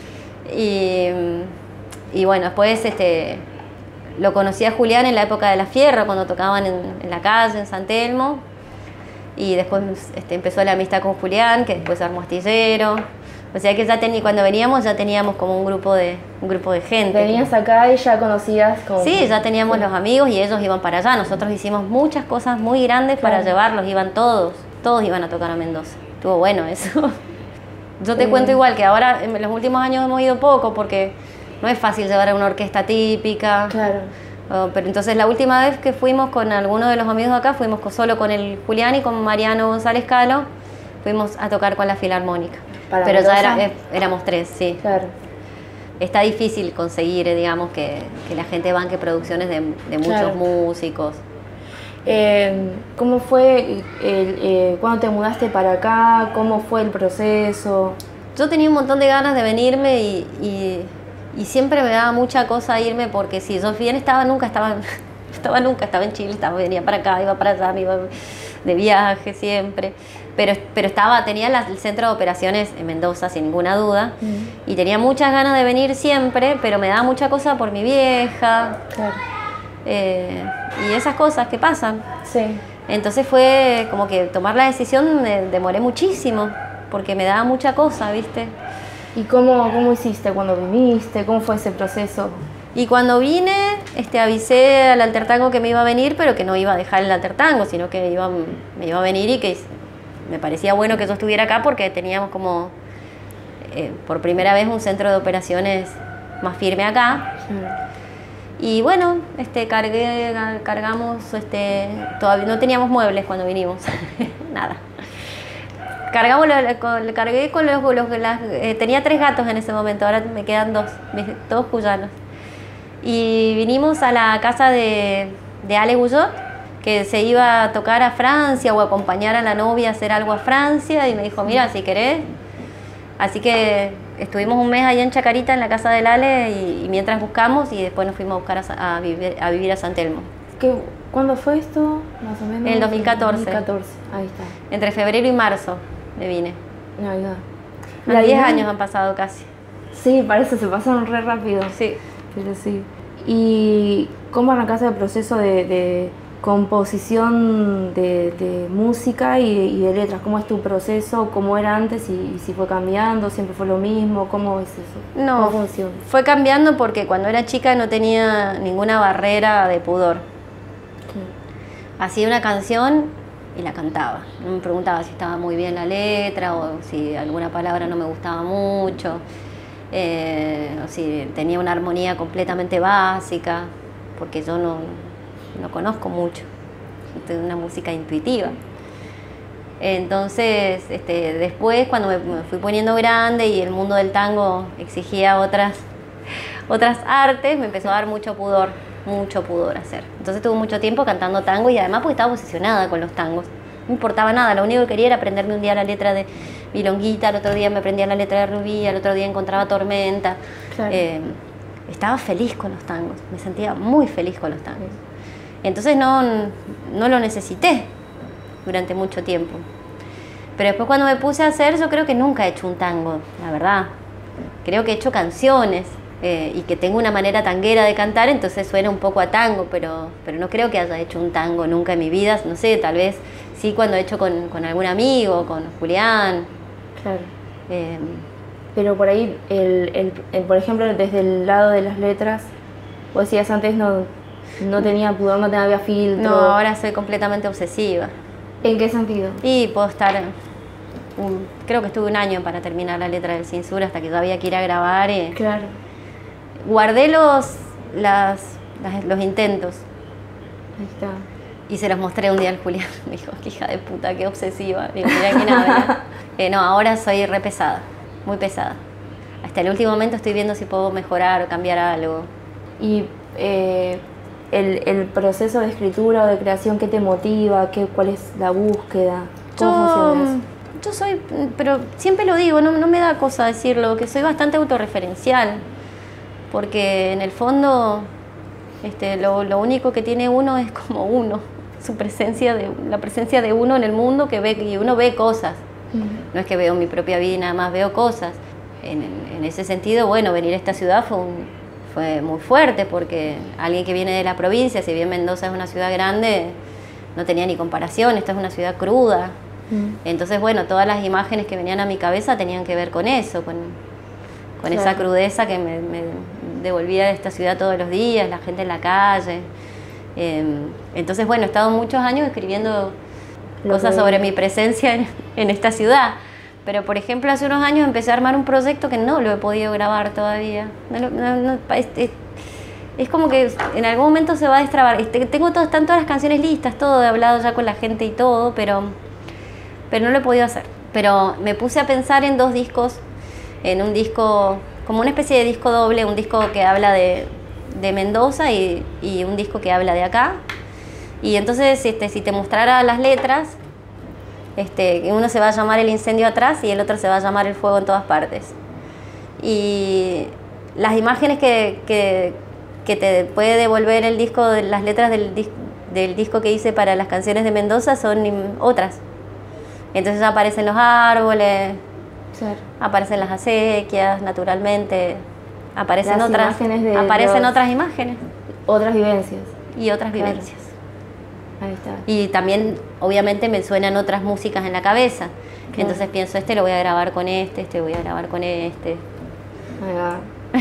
Sí. Y, y bueno, después este, lo conocí a Julián en la época de La Fierra, cuando tocaban en, en la calle, en San Telmo. Y después este, empezó la amistad con Julián, que después se armó Astillero. O sea que ya tení, cuando veníamos ya teníamos como un grupo de, un grupo de gente. Venías acá y ya conocías como... Sí, ya teníamos sí. Los amigos y ellos iban para allá. Nosotros hicimos muchas cosas muy grandes claro. Para llevarlos, iban todos, todos iban a tocar a Mendoza. Estuvo bueno eso. Yo te eh. cuento igual que ahora en los últimos años hemos ido poco porque no es fácil llevar a una orquesta típica. Claro. Uh, pero entonces la última vez que fuimos con alguno de los amigos de acá, fuimos solo con el Julián y con Mariano González Calo, fuimos a tocar con la Filarmónica. Para pero Mendoza. Ya era, éramos tres, sí. Claro. Está difícil conseguir, digamos, que, que la gente banque producciones de, de muchos claro. Músicos. Eh, ¿Cómo fue el, eh, cuando te mudaste para acá? ¿Cómo fue el proceso? Yo tenía un montón de ganas de venirme y, y, y siempre me daba mucha cosa irme porque si yo bien estaba, nunca estaba, estaba nunca, estaba en Chile, estaba, venía para acá, iba para allá, me iba de viaje siempre. Pero, pero estaba, tenía la, el centro de operaciones en Mendoza, sin ninguna duda, mm. Y tenía muchas ganas de venir siempre, pero me daba mucha cosa por mi vieja, claro. eh, y esas cosas que pasan. Sí. Entonces fue como que tomar la decisión me demoré muchísimo, porque me daba mucha cosa, ¿viste? ¿Y cómo, cómo hiciste cuando viniste? ¿Cómo fue ese proceso? Y cuando vine, este, avisé al Alter Tango que me iba a venir, pero que no iba a dejar el Alter Tango, sino que iba, me iba a venir y que me parecía bueno que yo estuviera acá porque teníamos como eh, por primera vez un centro de operaciones más firme acá. Sí. Y bueno, este, cargué, cargamos, este, todavía no teníamos muebles cuando vinimos, nada. Cargamos, lo, cargué con los, los las, eh, tenía tres gatos en ese momento, ahora me quedan dos, todos cuyanos. Y vinimos a la casa de, de Ale Guyot, que se iba a tocar a Francia o a acompañar a la novia a hacer algo a Francia, y me dijo, mira, si querés. Así que estuvimos un mes allá en Chacarita, en la casa del Ale, y, y mientras buscamos, y después nos fuimos a buscar a, a, vivir, a vivir a San Telmo. ¿Qué, ¿Cuándo fue esto? Más o menos. En el dos mil catorce. dos mil catorce, ahí está. Entre febrero y marzo me vine. Navidad. Los diez años han pasado casi. Sí, parece, se pasaron re rápido. Sí. Pero sí. ¿Y cómo arrancaste el proceso de, de composición de, de música y, y de letras? ¿Cómo es tu proceso? ¿Cómo era antes y, y si fue cambiando? ¿Siempre fue lo mismo? ¿Cómo es eso? No, ¿Cómo funciona? Fue cambiando porque cuando era chica no tenía ninguna barrera de pudor. Sí. Hacía una canción y la cantaba. No me preguntaba si estaba muy bien la letra o si alguna palabra no me gustaba mucho. Eh, o si tenía una armonía completamente básica, porque yo no, no conozco mucho, tengo una música intuitiva. Entonces, este, después cuando me, me fui poniendo grande y el mundo del tango exigía otras, otras artes, me empezó a dar mucho pudor, mucho pudor hacer. Entonces tuve mucho tiempo cantando tango y además pues estaba obsesionada con los tangos. No me importaba nada, lo único que quería era aprenderme un día la letra de Milonguita, el otro día me aprendía la letra de Rubí, el otro día encontraba Tormenta. Claro. Eh, estaba feliz con los tangos, me sentía muy feliz con los tangos. Entonces no, no lo necesité durante mucho tiempo. Pero después cuando me puse a hacer, yo creo que nunca he hecho un tango, la verdad. Creo que he hecho canciones eh, y que tengo una manera tanguera de cantar, entonces suena un poco a tango, pero, pero no creo que haya hecho un tango nunca en mi vida. No sé, tal vez sí cuando he hecho con, con algún amigo, con Julián. Claro. Eh, pero por ahí, el, el, el, por ejemplo, desde el lado de las letras, vos decías antes, no, No tenía pudor, no había filtro. No, ahora soy completamente obsesiva. ¿En qué sentido? Y puedo estar, un, creo que estuve un año para terminar la letra del Sin Sur hasta que ya había que ir a grabar. Y claro. Guardé los, las, las, los intentos. Ahí está. Y se los mostré un día al Julián. Me dijo, qué hija de puta, qué obsesiva. Digo, mira quién habla. eh, no, ahora soy re pesada, muy pesada. Hasta el último momento estoy viendo si puedo mejorar o cambiar algo. Y eh, el, el proceso de escritura o de creación, ¿qué te motiva? ¿Qué, ¿Cuál es la búsqueda? ¿Cómo Yo, funciona eso? yo soy, pero siempre lo digo, no, no me da cosa decirlo, que soy bastante autorreferencial. Porque en el fondo este, lo, lo único que tiene uno es como uno. Su presencia, de, la presencia de uno en el mundo, que ve, y uno ve cosas. Mm. No es que veo mi propia vida y nada más, veo cosas. En, en ese sentido, bueno, venir a esta ciudad fue, un, fue muy fuerte, porque alguien que viene de la provincia, si bien Mendoza es una ciudad grande, no tenía ni comparación, esta es una ciudad cruda. Mm. Entonces, bueno, todas las imágenes que venían a mi cabeza tenían que ver con eso, con, con claro. esa crudeza que me, me devolvía de esta ciudad todos los días, la gente en la calle. Eh, entonces, bueno, he estado muchos años escribiendo Lo cosas que... sobre mi presencia en, en esta ciudad. Pero, por ejemplo, hace unos años empecé a armar un proyecto que no lo he podido grabar todavía. No, no, no, es, es, es como que en algún momento se va a destrabar. Este, tengo todo, están todas las canciones listas, todo, he hablado ya con la gente y todo, pero, pero no lo he podido hacer. Pero me puse a pensar en dos discos, en un disco, como una especie de disco doble, un disco que habla de... de Mendoza y, y un disco que habla de acá. Y entonces este, si te mostrara las letras, este, uno se va a llamar El incendio atrás y el otro se va a llamar El fuego en todas partes. Y las imágenes que, que, que te puede devolver el disco, las letras del, del disco que hice para las canciones de Mendoza son otras. Entonces aparecen los árboles, sí. aparecen las acequias, naturalmente. Aparecen, Las otras, de aparecen los, otras imágenes. Otras vivencias. Y otras claro. vivencias. Ahí está. Y también, obviamente, me suenan otras músicas en la cabeza. Claro. Entonces pienso, este lo voy a grabar con este, este voy a grabar con este. Ahí va.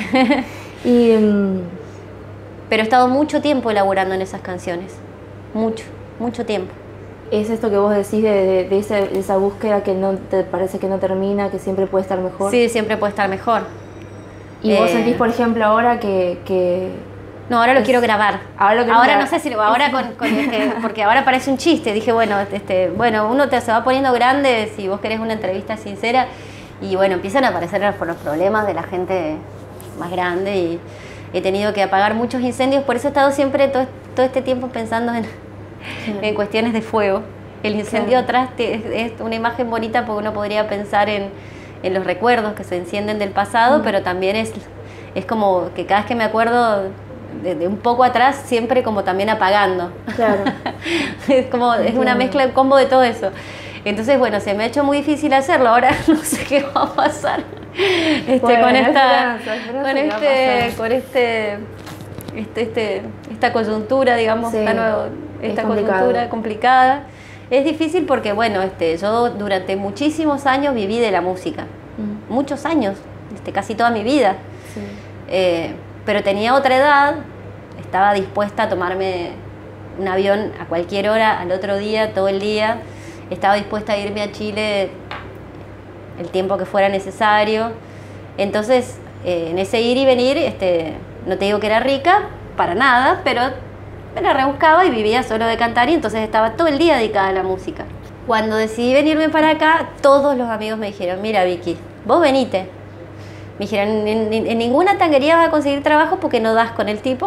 y, um... Pero he estado mucho tiempo elaborando en esas canciones. Mucho, mucho tiempo. ¿Es esto que vos decís de, de, de, esa, de esa búsqueda que no te parece que no termina, que siempre puede estar mejor? Sí, siempre puede estar mejor. ¿Y vos eh, sentís, por ejemplo, ahora que...? que no, ahora lo es, quiero grabar. Ahora, lo ahora grabar. no sé si lo... Ahora con, con este, porque ahora parece un chiste. Dije, bueno, este, bueno, uno te, se va poniendo grande si vos querés una entrevista sincera. Y bueno, empiezan a aparecer los, los problemas de la gente más grande. Y he tenido que apagar muchos incendios. Por eso he estado siempre todo, todo este tiempo pensando en, sí. en cuestiones de fuego. El incendio claro. atrás te, es, es una imagen bonita porque uno podría pensar en... en los recuerdos que se encienden del pasado, mm. pero también es, es como que cada vez que me acuerdo de, de un poco atrás, siempre como también apagando. Claro. es como, es una mezcla, un combo de todo eso. Entonces, bueno, se me ha hecho muy difícil hacerlo, ahora no sé qué va a pasar este, bueno, con esta, esperanza, esperanza con este, con este, este, este, esta coyuntura, digamos, sí, esta, nueva, esta coyuntura complicada. Es difícil porque, bueno, este, yo durante muchísimos años viví de la música. Mm. Muchos años, este, casi toda mi vida. Sí. Eh, pero tenía otra edad, estaba dispuesta a tomarme un avión a cualquier hora, al otro día, todo el día. Estaba dispuesta a irme a Chile el tiempo que fuera necesario. Entonces, eh, en ese ir y venir, este, no te digo que era rica, para nada, pero... me la rebuscaba y vivía solo de cantar y entonces estaba todo el día dedicada a la música. Cuando decidí venirme para acá, todos los amigos me dijeron, mira Vicky, vos venite. Me dijeron, en, en, en ninguna tanguería vas a conseguir trabajo porque no das con el tipo.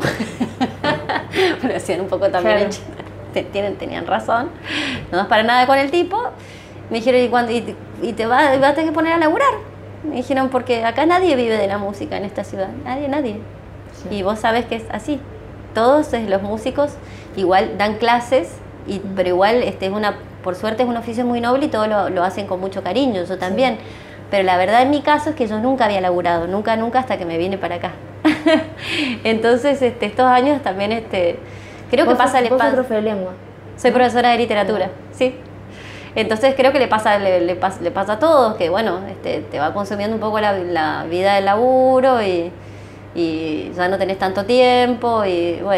Pero hacían un poco también, claro. tienen, tenían razón, no das para nada con el tipo. Me dijeron, ¿y, cuando, y, y te vas, vas a tener que poner a laburar? Me dijeron, porque acá nadie vive de la música en esta ciudad, nadie, nadie. Sí. Y vos sabés que es así. Todos los músicos igual dan clases, y, pero igual este, es una, por suerte es un oficio muy noble y todos lo, lo hacen con mucho cariño, yo también. Sí. Pero la verdad en mi caso es que yo nunca había laburado, nunca, nunca hasta que me vine para acá. Entonces este, estos años también este, creo que pasa... ¿Vos sos profe de lengua? Soy profesora de literatura, sí. Entonces creo que le pasa, le, le, pasa, le pasa a todos, que bueno, este, te va consumiendo un poco la, la vida del laburo y... y ya no tenés tanto tiempo y bueno,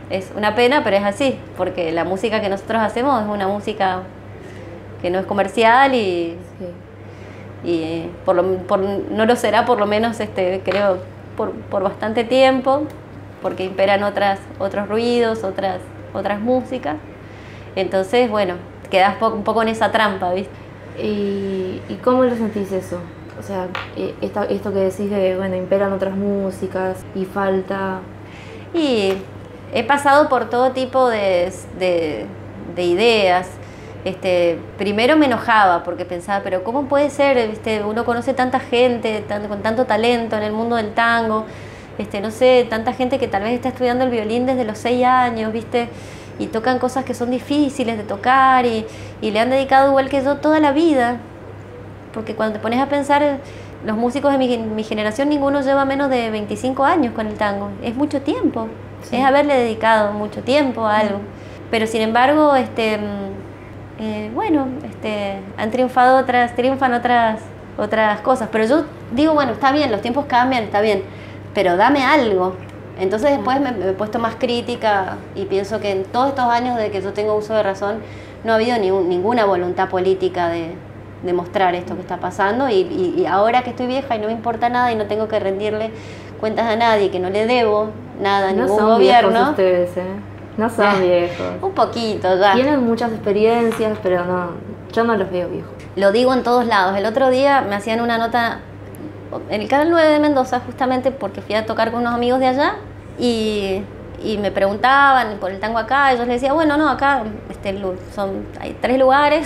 es una pena, pero es así, porque la música que nosotros hacemos es una música que no es comercial y, sí. y por lo, por, no lo será por lo menos, este, creo, por, por bastante tiempo, porque imperan otras, otros ruidos, otras, otras músicas. Entonces, bueno, quedás po un poco en esa trampa, ¿viste? ¿Y, y cómo lo sentís eso? O sea, esta, esto que decís de, bueno, imperan otras músicas y falta... Y he pasado por todo tipo de, de, de ideas. Este, primero me enojaba porque pensaba, pero ¿cómo puede ser? Este, uno conoce tanta gente tan, con tanto talento en el mundo del tango, este, no sé, tanta gente que tal vez está estudiando el violín desde los seis años, ¿viste? Y tocan cosas que son difíciles de tocar y, y le han dedicado igual que yo toda la vida. Porque cuando te pones a pensar, los músicos de mi, mi generación, ninguno lleva menos de veinticinco años con el tango. Es mucho tiempo, sí. Es haberle dedicado mucho tiempo a algo. Pero sin embargo, este, eh, bueno, este, han triunfado otras, triunfan otras, otras cosas. Pero yo digo, bueno, está bien, los tiempos cambian, está bien, pero dame algo. Entonces después me, me he puesto más crítica y pienso que en todos estos años de que yo tengo uso de razón no ha habido ni un, ninguna voluntad política de, de mostrar esto que está pasando y, y, y ahora que estoy vieja y no me importa nada y no tengo que rendirle cuentas a nadie, que no le debo nada a no ningún son gobierno. Viejos ustedes, ¿eh? No son viejos. Un poquito ya. Tienen muchas experiencias, pero no, yo no los veo viejos. Lo digo en todos lados. El otro día me hacían una nota en el Canal nueve de Mendoza, justamente porque fui a tocar con unos amigos de allá y, y me preguntaban por el tango acá. Y yo les decía, bueno, no, acá este, son, hay tres lugares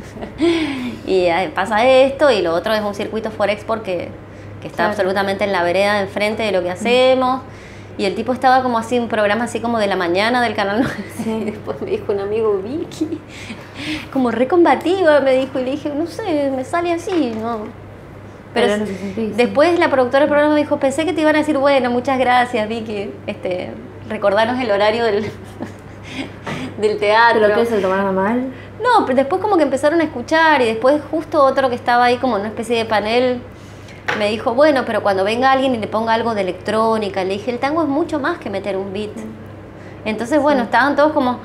y pasa esto y lo otro es un circuito Forexport que, que está claro. absolutamente en la vereda de enfrente de lo que hacemos. Y el tipo estaba como así, un programa así como de la mañana del Canal nueve. Sí. Y después me dijo un amigo, Vicky, como recombativa, me dijo. Y le dije, no sé, me sale así, ¿no? Pero, Pero no después la productora del programa me dijo, pensé que te iban a decir, bueno, muchas gracias, Vicky. Este, recordarnos el horario del, del teatro. ¿Pero qué, se lo tomaron mal? No, pero después como que empezaron a escuchar. Y después justo otro que estaba ahí como en una especie de panel me dijo, bueno, pero cuando venga alguien y le ponga algo de electrónica, le dije, el tango es mucho más que meter un beat. Entonces, bueno, sí. estaban todos como...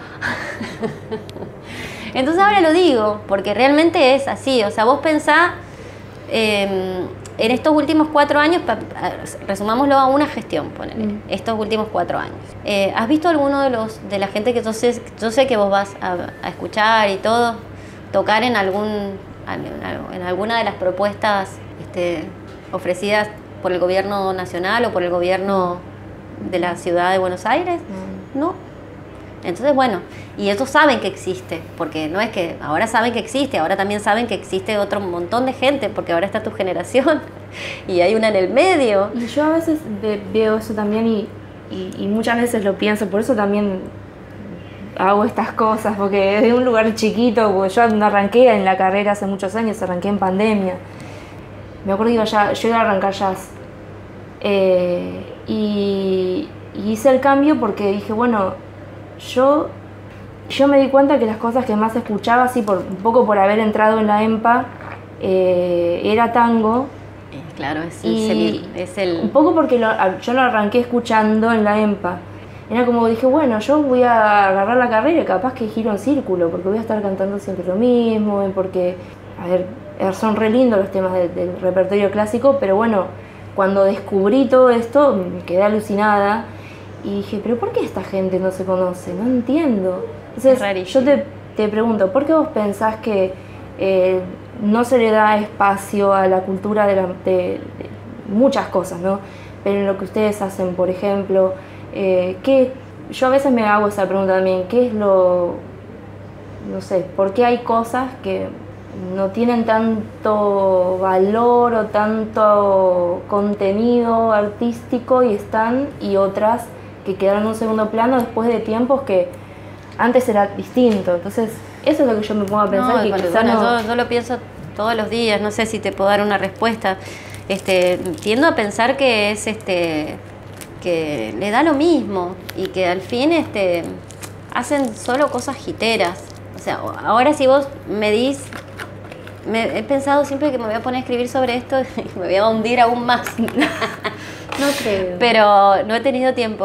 Entonces ahora lo digo, porque realmente es así. O sea, vos pensá, eh, en estos últimos cuatro años, resumámoslo a una gestión, ponele, mm. estos últimos cuatro años. Eh, ¿Has visto alguno de los de la gente que yo sé, yo sé que vos vas a, a escuchar y todo, tocar en algún en alguna de las propuestas este, ofrecidas por el gobierno nacional o por el gobierno de la ciudad de Buenos Aires? Mm. No. Entonces, bueno, y ellos saben que existe, porque no es que ahora saben que existe, ahora también saben que existe otro montón de gente, porque ahora está tu generación y hay una en el medio. Y yo a veces veo eso también y, y, y muchas veces lo pienso, por eso también hago estas cosas, porque es de un lugar chiquito, porque yo no arranqué en la carrera hace muchos años, arranqué en pandemia. Me acuerdo que iba ya, yo iba a arrancar jazz. Eh, y, y hice el cambio porque dije, bueno, yo, yo me di cuenta que las cosas que más escuchaba, así por, un poco por haber entrado en la EMPA, eh, era tango. Claro, es, el, es el... Un poco porque lo, yo lo arranqué escuchando en la EMPA. Era como dije, bueno, yo voy a agarrar la carrera y capaz que giro en círculo, porque voy a estar cantando siempre lo mismo, porque, a ver, son re lindos los temas de, del repertorio clásico, pero bueno, cuando descubrí todo esto, me quedé alucinada y dije, pero ¿por qué esta gente no se conoce? No entiendo. Entonces, yo te, te pregunto, ¿por qué vos pensás que eh, no se le da espacio a la cultura de, la, de, de muchas cosas, ¿no? Pero en lo que ustedes hacen, por ejemplo... Eh, ¿qué? Yo a veces me hago esa pregunta también, ¿qué es lo, no sé, por qué hay cosas que no tienen tanto valor o tanto contenido artístico y están, y otras que quedaron en un segundo plano después de tiempos que antes era distinto? Entonces, eso es lo que yo me pongo a pensar. No, que bueno, quizá bueno, no... yo, yo lo pienso todos los días, no sé si te puedo dar una respuesta. Este, tiendo a pensar que es este... que le da lo mismo y que al fin este, hacen solo cosas jiteras. O sea, ahora si vos me dis, me, he pensado siempre que me voy a poner a escribir sobre esto y me voy a hundir aún más. No creo. Pero no he tenido tiempo.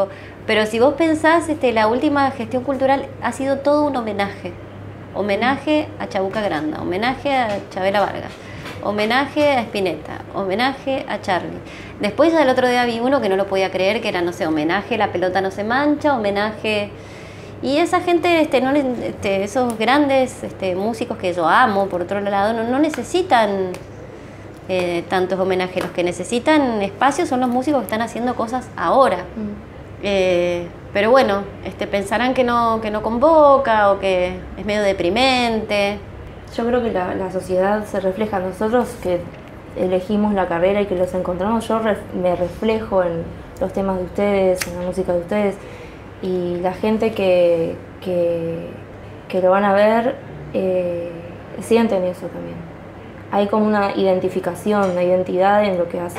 Pero si vos pensás, este, la última gestión cultural ha sido todo un homenaje. Homenaje a Chabuca Granda, homenaje a Chabela Vargas, homenaje a Spinetta, homenaje a Charlie. Después ya el otro día vi uno que no lo podía creer, que era, no sé, homenaje La pelota no se mancha, homenaje... Y esa gente, este, no, este, esos grandes este, músicos que yo amo, por otro lado, no, no necesitan eh, tantos homenajes. Los que necesitan espacio son los músicos que están haciendo cosas ahora. Mm. Eh, pero bueno, este, pensarán que no, que no convoca o que es medio deprimente. Yo creo que la, la sociedad se refleja. Nosotros que elegimos la carrera y que los encontramos, yo ref, me reflejo en los temas de ustedes, en la música de ustedes. Y la gente que, que, que lo van a ver eh, sienten eso también. Hay como una identificación, una identidad en lo que hacen.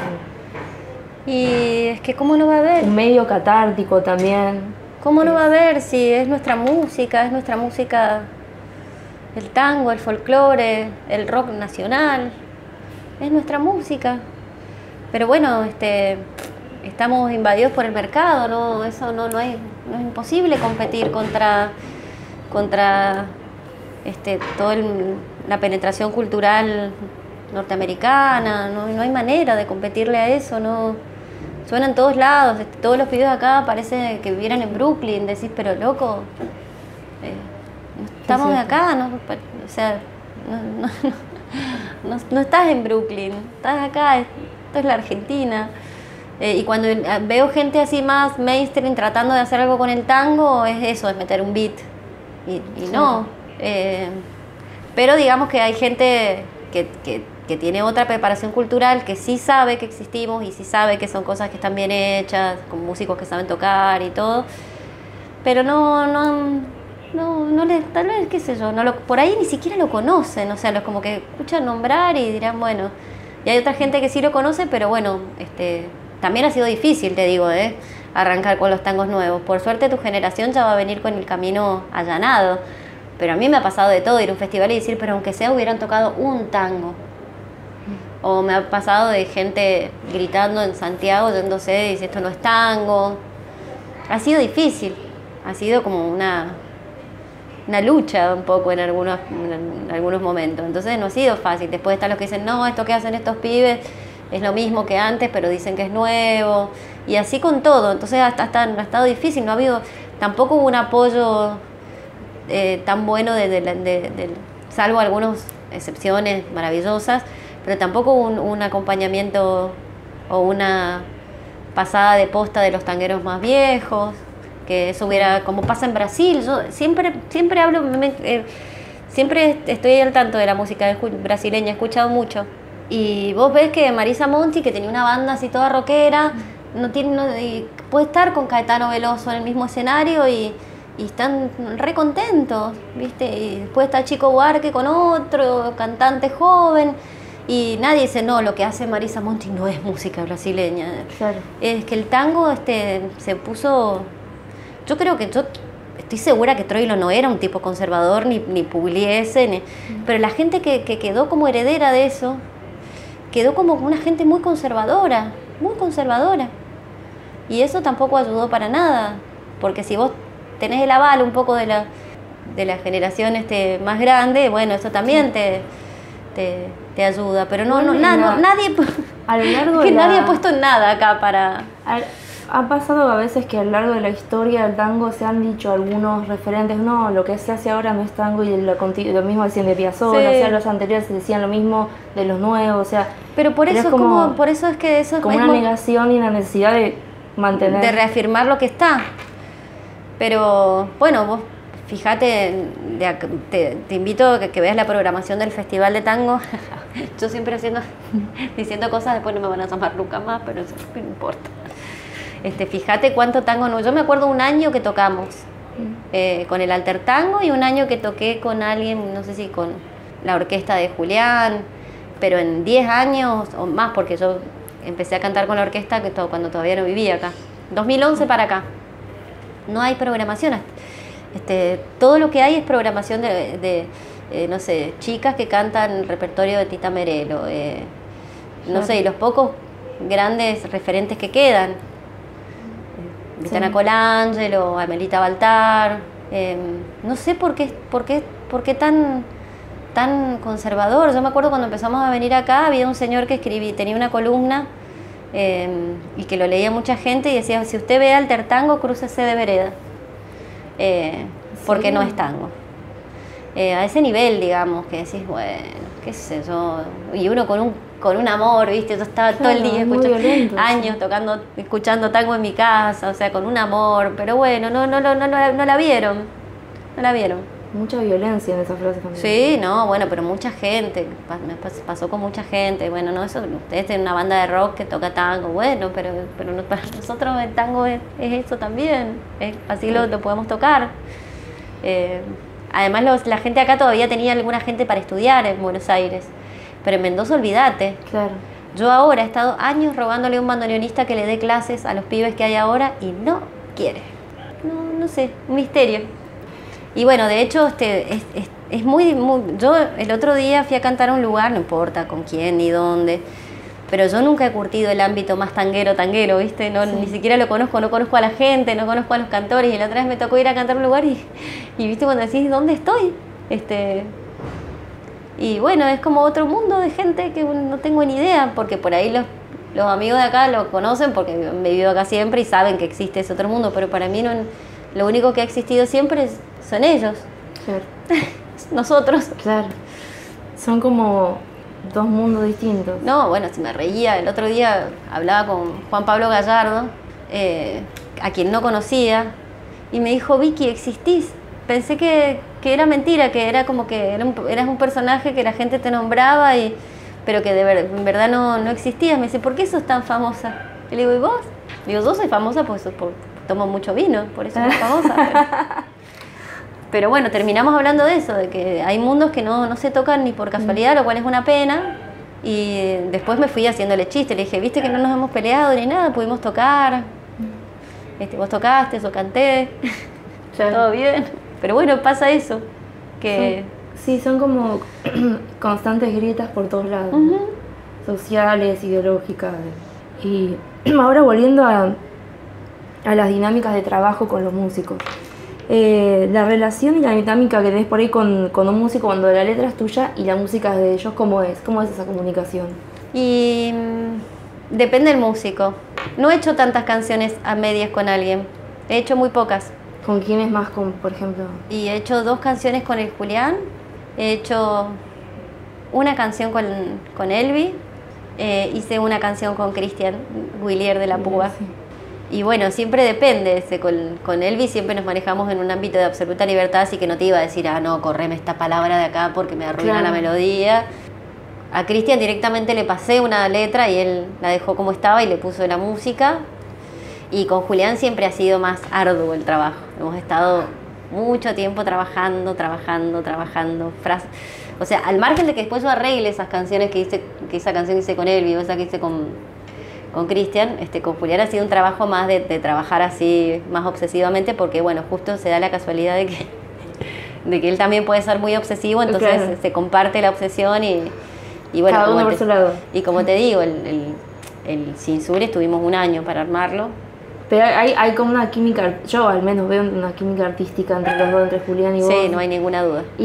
Y es que ¿cómo no va a haber? Un medio catártico también. ¿Cómo no va a haber si es nuestra música, es nuestra música, el tango, el folclore, el rock nacional? Es nuestra música. Pero bueno, este... estamos invadidos por el mercado, ¿no? Eso no, no, hay, no es imposible competir contra, contra este, toda la penetración cultural norteamericana, no, no hay manera de competirle a eso, no suena en todos lados, este, todos los pibes acá parece que vivieran en Brooklyn, decís, pero loco, eh, no estamos de acá, ¿no? O sea, no, no, no, no, no estás en Brooklyn, estás acá, esto es la Argentina. Eh, y cuando veo gente así más mainstream tratando de hacer algo con el tango, es eso, es meter un beat. Y, y no. Eh, pero digamos que hay gente que, que, que tiene otra preparación cultural, que sí sabe que existimos y sí sabe que son cosas que están bien hechas, con músicos que saben tocar y todo. Pero no, no, no, no les, tal vez, qué sé yo, no lo, por ahí ni siquiera lo conocen. O sea, los como que escuchan nombrar y dirán, bueno. Y hay otra gente que sí lo conoce, pero bueno, este... también ha sido difícil, te digo, ¿eh? arrancar con los tangos nuevos. Por suerte tu generación ya va a venir con el camino allanado. Pero a mí me ha pasado de todo, ir a un festival y decir, pero aunque sea hubieran tocado un tango. O me ha pasado de gente gritando en Santiago, yéndose, y dice, esto no es tango. Ha sido difícil, ha sido como una, una lucha un poco en algunos, en algunos momentos. Entonces no ha sido fácil. Después están los que dicen, no, esto que hacen estos pibes es lo mismo que antes, pero dicen que es nuevo, y así con todo. Entonces hasta, hasta ha estado difícil, no ha habido, tampoco hubo un apoyo eh, tan bueno, de, de, de, de, salvo algunas excepciones maravillosas, pero tampoco hubo un, un acompañamiento o una pasada de posta de los tangueros más viejos, que eso hubiera, como pasa en Brasil. Yo siempre, siempre hablo, me, eh, siempre estoy al tanto de la música brasileña, he escuchado mucho. Y vos ves que Marisa Monti, que tenía una banda así toda rockera, no tiene, no, y puede estar con Caetano Veloso en el mismo escenario y, y están re contentos, ¿viste? Y después está Chico Buarque con otro cantante joven y nadie dice, no, lo que hace Marisa Monti no es música brasileña. Claro. Es que el tango este, se puso... Yo creo que yo... Estoy segura que Troilo no era un tipo conservador, ni, ni Pugliese, ni, mm. pero la gente que, que quedó como heredera de eso... quedó como una gente muy conservadora, muy conservadora. Y eso tampoco ayudó para nada, porque si vos tenés el aval un poco de la, de la generación este, más grande, bueno, eso también te, te, te ayuda. Pero no, no, na, no nadie, a lo largo que de la, nadie ha puesto nada acá para... Al, ha pasado a veces que a lo largo de la historia del tango se han dicho algunos referentes, no, lo que se hace ahora no es tango, y lo, lo mismo decían de Piazzolla, sí. O sea, los anteriores decían lo mismo de los nuevos, o sea... Pero por eso, es como, como, por eso es que eso es como una negación y una necesidad de mantener... De reafirmar lo que está. Pero, bueno, vos fíjate, te, te invito a que, que veas la programación del Festival de Tango. Yo siempre haciendo, diciendo cosas, después no me van a llamar nunca más, pero eso no importa. Este, fíjate cuánto tango no. Yo me acuerdo un año que tocamos eh, con el Alter Tango y un año que toqué con alguien, no sé si con la orquesta de Julián, pero en diez años o más, porque yo empecé a cantar con la orquesta que todo, cuando todavía no vivía acá. dos mil once para acá. No hay programación. Este, todo lo que hay es programación de, de eh, no sé, chicas que cantan el repertorio de Tita Merelo, eh, no sé, y los pocos grandes referentes que quedan. Viste, Sí. a Colangelo, a Melita Baltar. Eh, no sé por qué, por qué, por qué tan, tan conservador. Yo me acuerdo cuando empezamos a venir acá, había un señor que escribía, tenía una columna eh, y que lo leía mucha gente y decía, si usted ve alter tango, crúcese de vereda, eh, porque no es tango. Eh, a ese nivel, digamos, que decís, bueno, qué sé yo, y uno con un, con un amor, ¿viste? Yo estaba Claro, todo el día, muy escuchando, violento, años sí. tocando, escuchando tango en mi casa, o sea, con un amor, pero bueno, no, no, no, no, no, la- no la vieron, no la vieron. Mucha violencia en esa frase también. Sí, no, bueno, pero mucha gente, pa- me pas- pasó con mucha gente, bueno, no, eso, ustedes tienen una banda de rock que toca tango, bueno, pero, pero no- para nosotros el tango es, es eso también, es- así lo, lo podemos tocar. Eh, además los- la gente acá todavía tenía alguna gente para estudiar en Buenos Aires, pero en Mendoza olvídate. Claro. Yo ahora he estado años rogándole a un bandoneonista que le dé clases a los pibes que hay ahora y no quiere. No, no sé, un misterio. Y bueno, de hecho, este, es, es, es muy, muy... Yo el otro día fui a cantar a un lugar, no importa con quién ni dónde, pero yo nunca he curtido el ámbito más tanguero, tanguero, ¿viste? No, Sí. Ni siquiera lo conozco, no conozco a la gente, no conozco a los cantores. Y la otra vez me tocó ir a cantar a un lugar y, y ¿viste? Cuando decís, ¿dónde estoy? Este... Y bueno, es como otro mundo de gente que no tengo ni idea, porque por ahí los, los amigos de acá lo conocen porque me he vivido acá siempre y saben que existe ese otro mundo, pero para mí no, lo único que ha existido siempre es- son ellos, Claro. nosotros. Claro. Son como dos mundos distintos. No, bueno, si me reía, el otro día hablaba con Juan Pablo Gallardo, eh, a quien no conocía, y me dijo, Vicky, existís. Pensé que, que era mentira, que era como que era un- eras un personaje que la gente te nombraba, y, pero que de ver- en verdad no, no existías. Me dice, ¿por qué sos tan famosa? Y le digo, ¿y vos? Digo, yo soy famosa porque so- por- tomo mucho vino, por eso soy famosa. Pero, pero bueno, terminamos hablando de eso, de que hay mundos que no, no se tocan ni por casualidad, lo cual es una pena. Y después me fui haciéndole chiste, le dije, viste que no nos hemos peleado ni nada, pudimos tocar. Este, vos tocaste, yo canté, Claro. todo bien. Pero bueno, pasa eso, que... Son- sí, son como constantes grietas por todos lados, ¿no? Ujú. Sociales, ideológicas. Y ahora volviendo a, a las dinámicas de trabajo con los músicos. Eh, la relación y la dinámica que tenés por ahí con, con un músico cuando la letra es tuya y la música es de ellos, ¿cómo es? ¿Cómo es esa comunicación? Y mm, depende del músico. No he hecho tantas canciones a medias con alguien, he hecho muy pocas. ¿Con quién es más, con, por ejemplo? Y he hecho dos canciones con el Julián, he hecho una canción con, con Elvi, eh, hice una canción con Cristian Guillier de la Púa. Sí. Y bueno, siempre depende, este, con, con Elvi siempre nos manejamos en un ámbito de absoluta libertad, así que no te iba a decir, ah, no, correme esta palabra de acá porque me arruina Claro. la melodía. A Cristian directamente le pasé una letra y él la dejó como estaba y le puso la música. Y con Julián siempre ha sido más arduo el trabajo. Hemos estado mucho tiempo trabajando, trabajando, trabajando. Frases. O sea, al margen de que después yo arregle esas canciones que hice, que esa canción que hice con Elvi o esa que hice con, con Cristian, este, con Julián ha sido un trabajo más de, de trabajar así, más obsesivamente, porque bueno, justo se da la casualidad de que, de que él también puede ser muy obsesivo, entonces Claro. se comparte la obsesión y, y bueno, Cada uno como por te- su lado. y como te digo, el, el, el Sin Sur estuvimos un año para armarlo. Pero hay, hay como una química, yo al menos veo una química artística entre los dos, entre Julián y vos. Sí, no hay ninguna duda. Y,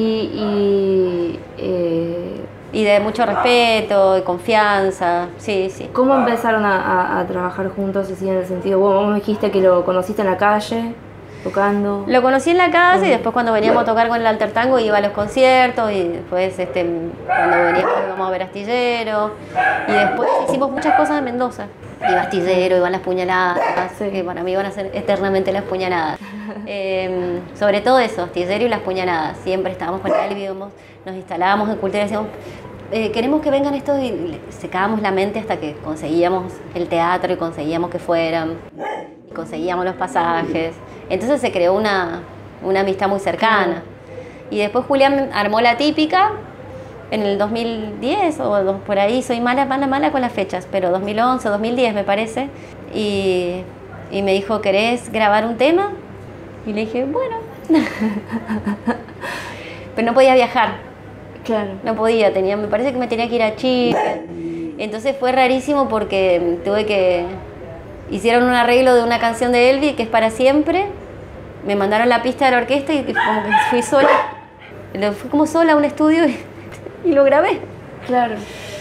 y eh, Y de mucho respeto y confianza, sí, sí. ¿cómo empezaron a, a- a trabajar juntos así en el sentido? Vos, vos me dijiste que lo conociste en la calle, tocando. Lo conocí en la casa y Mm. después cuando veníamos a tocar con el Alter Tango iba a los conciertos y después este, cuando veníamos íbamos a ver Astillero y después hicimos muchas cosas en Mendoza. Iba Astillero, iban las puñaladas, Sí. que para mí van a ser eternamente las puñaladas. Eh, sobre todo eso, Astillero y las puñaladas. Siempre estábamos con él, íbamos, nos instalábamos en Cultura y decíamos, eh, queremos que vengan estos y le- secábamos la mente hasta que conseguíamos el teatro y conseguíamos que fueran. Y conseguíamos los pasajes. Entonces se creó una, una amistad muy cercana. Y después Julián armó La Típica en el dos mil diez o dos- por ahí, soy mala, mala, mala con las fechas, pero dos mil once, dos mil diez me parece. Y, y me dijo, ¿querés grabar un tema? Y le dije, bueno. Pero no podía viajar. Claro. No podía, tenía, me parece que me tenía que ir a Chile. Entonces fue rarísimo porque tuve que hicieron un arreglo de una canción de Elvis que es Para Siempre. Me mandaron la pista de la orquesta y como que fui sola. Fui como sola a un estudio y, y lo grabé. Claro.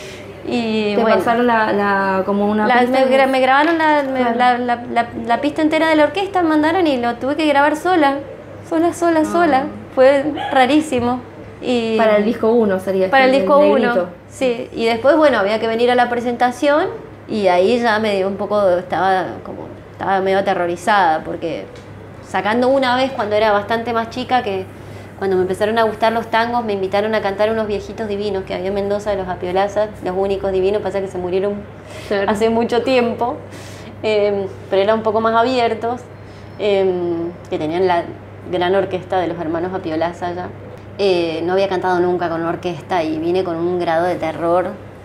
Y te bueno, pasaron la, la, como una la, pista. Me, me grabaron la, me, claro. la, la, la, la pista entera de la orquesta, me mandaron y lo tuve que grabar sola. Sola, sola, Ah. sola. Fue rarísimo. Y para el disco uno sería. Para el disco uno, negrito. sí. Y después, bueno, había que venir a la presentación y ahí ya me dio un poco, estaba como, estaba medio aterrorizada porque sacando una vez cuando era bastante más chica, que cuando me empezaron a gustar los tangos me invitaron a cantar unos viejitos divinos que había en Mendoza, de los Apiolazas, los únicos divinos, pasa que se murieron claro. hace mucho tiempo, eh, pero eran un poco más abiertos, eh, que tenían la gran orquesta de los hermanos Apiolaza ya. Eh, no había cantado nunca con una orquesta y vine con un grado de terror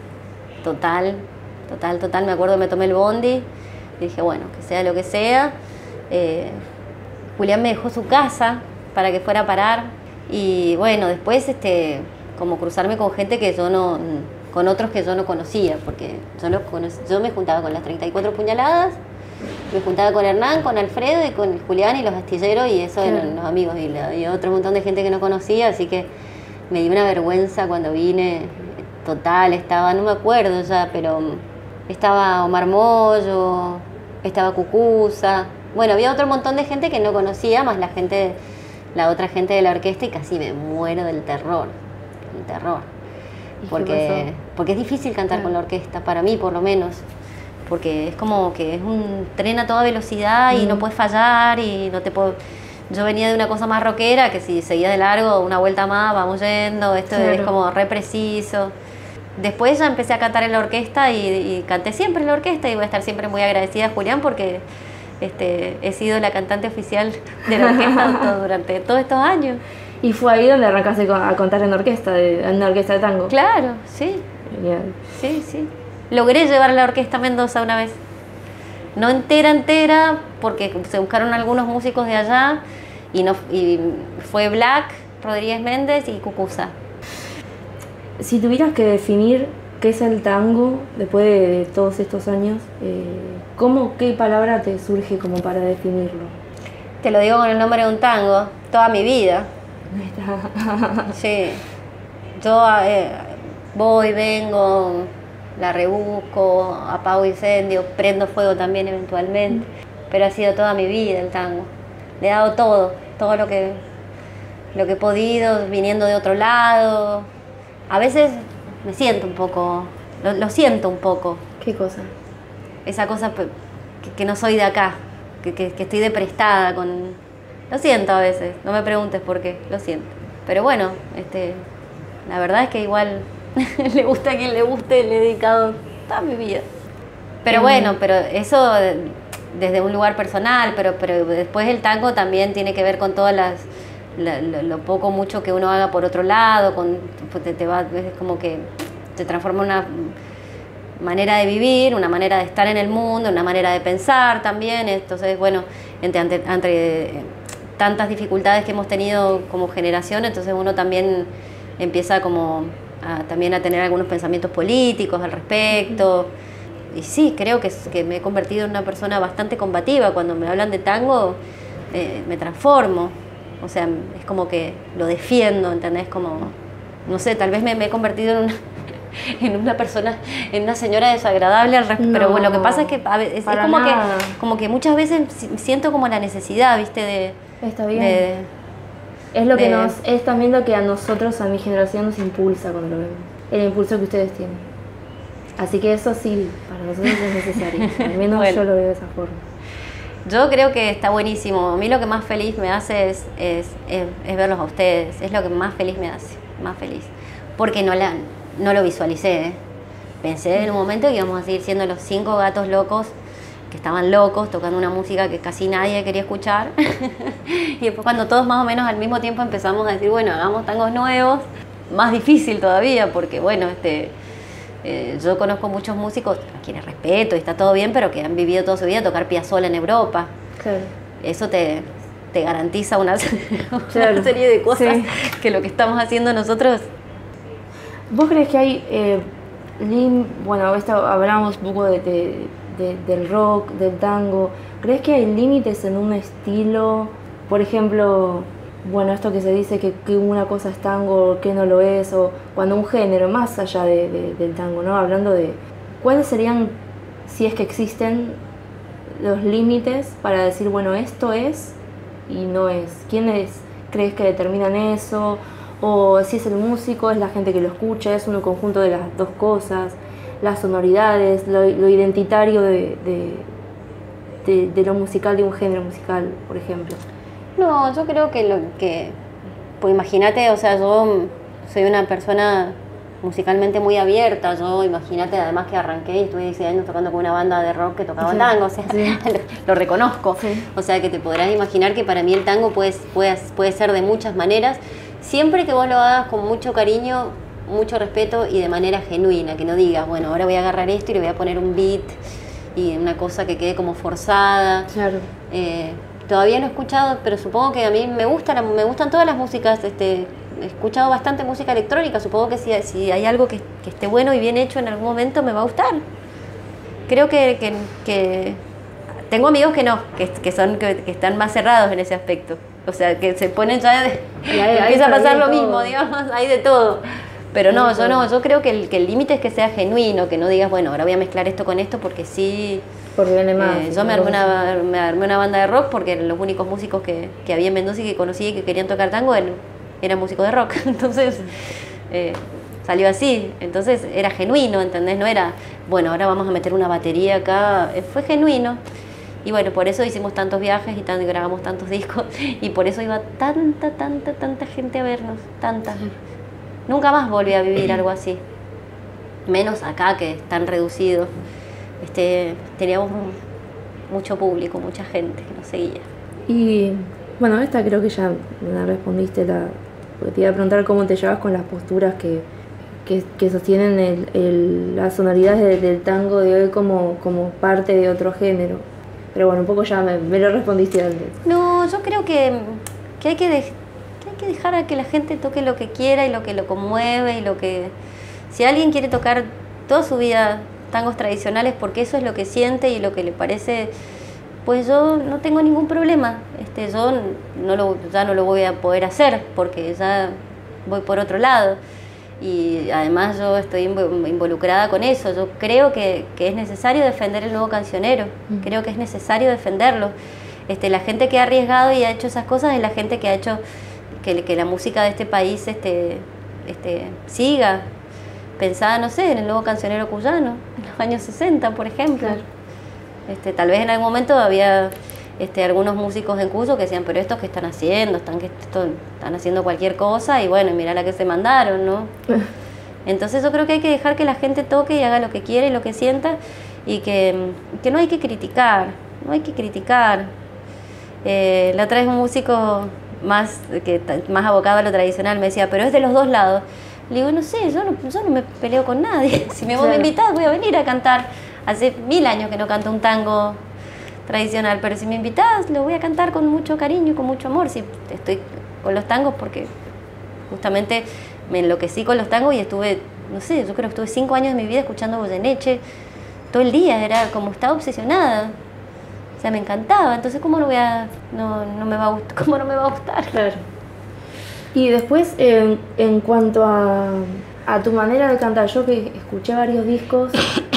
total, total, total. Me acuerdo que me tomé el bondi y dije, bueno, que sea lo que sea. Eh, Julián me dejó su casa para que fuera a parar y bueno, después este, como cruzarme con gente que yo no, con otros que yo no conocía, porque yo, no conocí, yo me juntaba con las treinta y cuatro puñaladas, me juntaba con Hernán, con Alfredo y con Julián y los astilleros y eso claro. eran los amigos y, la, y otro montón de gente que no conocía, así que me dio una vergüenza cuando vine, total, estaba, no me acuerdo ya, pero estaba Omar Mollo, estaba Cucuza, bueno, había otro montón de gente que no conocía, más la gente, la otra gente de la orquesta y casi me muero del terror, del terror, porque, porque es difícil cantar claro. con la orquesta, para mí por lo menos. Porque es como que es un tren a toda velocidad y mm. no puedes fallar y no te puedo... Yo venía de una cosa más rockera, que si seguía de largo, una vuelta más, vamos yendo, esto claro. es como re preciso. Después ya empecé a cantar en la orquesta y, y canté siempre en la orquesta y voy a estar siempre muy agradecida a Julián porque este, he sido la cantante oficial de la orquesta todo, durante todos estos años. ¿Y fue ahí donde arrancaste a contar en orquesta, de, en una orquesta de tango? Claro, sí. Genial. Sí, sí. Logré llevar a la orquesta a Mendoza una vez. No entera, entera, porque se buscaron algunos músicos de allá y, no, y fue Black, Rodríguez Méndez y Cucuza. Si tuvieras que definir qué es el tango después de, de todos estos años, eh, ¿cómo, qué palabra te surge como para definirlo? Te lo digo con el nombre de un tango, toda mi vida. Sí. Yo eh, voy, vengo... la rebusco, apago incendios, prendo fuego también eventualmente, pero ha sido toda mi vida el tango. Le he dado todo, todo lo que, lo que he podido, viniendo de otro lado. A veces me siento un poco, lo, lo siento un poco. ¿Qué cosa? Esa cosa que, que no soy de acá, que, que, que estoy deprestada con... Lo siento a veces, no me preguntes por qué, lo siento. Pero bueno, este, la verdad es que igual... le gusta a quien le guste, le he dedicado toda mi vida. Pero bueno, pero eso desde un lugar personal, pero, pero después el tango también tiene que ver con todas las, la, lo, lo poco mucho que uno haga por otro lado, con, te, te va, es como que te transforma en una manera de vivir, una manera de estar en el mundo, una manera de pensar también. Entonces, bueno, entre, entre, entre tantas dificultades que hemos tenido como generación, entonces uno también empieza como... A, también a tener algunos pensamientos políticos al respecto. Y sí, creo que, que me he convertido en una persona bastante combativa. Cuando me hablan de tango, eh, me transformo. O sea, es como que lo defiendo, ¿entendés? Como, no sé, tal vez me, me he convertido en una, en una persona, en una señora desagradable al respecto. No, pero bueno, lo que pasa es que a veces, es como que, como que muchas veces siento como la necesidad, ¿viste? De, Está bien. De, Es lo que de... nos, es también lo que a nosotros, a mi generación, nos impulsa cuando lo vemos. El impulso que ustedes tienen. Así que eso sí, para nosotros es necesario. Al menos bueno. Yo lo veo de esa forma. Yo creo que está buenísimo. A mí lo que más feliz me hace es, es, es, es verlos a ustedes. Es lo que más feliz me hace. Más feliz. Porque no, la, no lo visualicé. ¿eh? Pensé en un momento que íbamos a seguir siendo los cinco gatos locos que estaban locos tocando una música que casi nadie quería escuchar. Y después cuando todos más o menos al mismo tiempo empezamos a decir, bueno, hagamos tangos nuevos, más difícil todavía, porque bueno, este, eh, yo conozco muchos músicos a quienes respeto y está todo bien, pero que han vivido toda su vida tocar Piazzolla en Europa. Claro. Eso te, te garantiza una, claro. una serie de cosas sí. que lo que estamos haciendo nosotros... ¿Vos crees que hay... Eh, bueno, esto, hablamos un poco de, de, de, del rock, del tango? ¿Crees que hay límites en un estilo? Por ejemplo, bueno, esto que se dice que, que una cosa es tango, que no lo es, o cuando un género, más allá de, de, del tango, ¿no? Hablando de cuáles serían, si es que existen, los límites para decir, bueno, esto es y no es. ¿Quiénes crees que determinan eso? O si es el músico, es la gente que lo escucha, es un conjunto de las dos cosas, las sonoridades, lo, lo identitario de, de, de, de lo musical, de un género musical, por ejemplo. No, yo creo que lo que, pues imagínate, o sea, yo soy una persona musicalmente muy abierta. Yo, imagínate, además que arranqué y estuve dieciséis años tocando con una banda de rock que tocaba sí, tango, o sea, sí. lo, lo reconozco. Sí. O sea, que te podrás imaginar que para mí el tango puede, puede, puede ser de muchas maneras, siempre que vos lo hagas con mucho cariño, mucho respeto y de manera genuina, que no digas, bueno, ahora voy a agarrar esto y le voy a poner un beat y una cosa que quede como forzada. Claro. Eh, todavía no he escuchado, pero supongo que a mí me, gusta, me gustan todas las músicas. Este, he escuchado bastante música electrónica, supongo que si, si hay algo que, que esté bueno y bien hecho en algún momento me va a gustar. Creo que, que, que tengo amigos que no, que, que, son, que, que están más cerrados en ese aspecto. O sea, que se ponen ya, de, y hay, empieza hay a pasar lo todo. mismo, digamos, hay de todo. Pero no, yo no, yo creo que el que el límite es que sea genuino, que no digas, bueno, ahora voy a mezclar esto con esto porque sí. Porque viene más. Eh, yo me armé, una, me armé una banda de rock porque los únicos músicos que, que había en Mendoza y que conocí y que querían tocar tango eran, eran músicos de rock. Entonces eh, salió así. Entonces era genuino, ¿entendés? No era, bueno, ahora vamos a meter una batería acá. Eh, fue genuino. Y bueno, por eso hicimos tantos viajes y tan, grabamos tantos discos. Y por eso iba tanta, tanta, tanta gente a vernos. Tanta. Nunca más volví a vivir algo así. Menos acá, que es tan reducido. Este, teníamos mucho público, mucha gente que nos seguía. Y bueno, esta creo que ya me respondiste, la, porque te iba a preguntar cómo te llevas con las posturas que, que, que sostienen el, el, las sonoridades del, del tango de hoy como, como parte de otro género. Pero bueno, un poco ya me, me lo respondiste antes. No, yo creo que, que, hay que, de, que hay que dejar a que la gente toque lo que quiera y lo que lo conmueve y lo que... Si alguien quiere tocar toda su vida tangos tradicionales porque eso es lo que siente y lo que le parece, pues yo no tengo ningún problema. Este, yo no lo, ya no lo voy a poder hacer porque ya voy por otro lado y además yo estoy involucrada con eso. Yo creo que, que es necesario defender el nuevo cancionero, mm. creo que es necesario defenderlo. Este, la gente que ha arriesgado y ha hecho esas cosas es la gente que ha hecho que, que la música de este país este, este, siga. Pensaba, no sé, en el nuevo cancionero cuyano, en los años sesenta, por ejemplo. Claro. Este, tal vez en algún momento había este, algunos músicos en Cuyo que decían, pero estos que están haciendo, están, que esto, están haciendo cualquier cosa y bueno, mirá la que se mandaron, ¿no? Entonces yo creo que hay que dejar que la gente toque y haga lo que quiere y lo que sienta y que, que no hay que criticar, no hay que criticar. Eh, la otra vez un músico más, que, más abocado a lo tradicional me decía, pero es de los dos lados. Le digo, no sé, yo no, yo no me peleo con nadie. Si me vos claro. me invitás, voy a venir a cantar. Hace mil años que no canto un tango tradicional, pero si me invitás, lo voy a cantar con mucho cariño y con mucho amor. Si estoy con los tangos porque justamente me enloquecí con los tangos y estuve, no sé, yo creo que estuve cinco años de mi vida escuchando Goyeneche todo el día. Era como estaba obsesionada. O sea, me encantaba. Entonces, ¿cómo no voy a, no, no me va a gustar? ¿Cómo no me va a gustar? Claro. Y después, eh, en cuanto a, a tu manera de cantar, yo que escuché varios discos,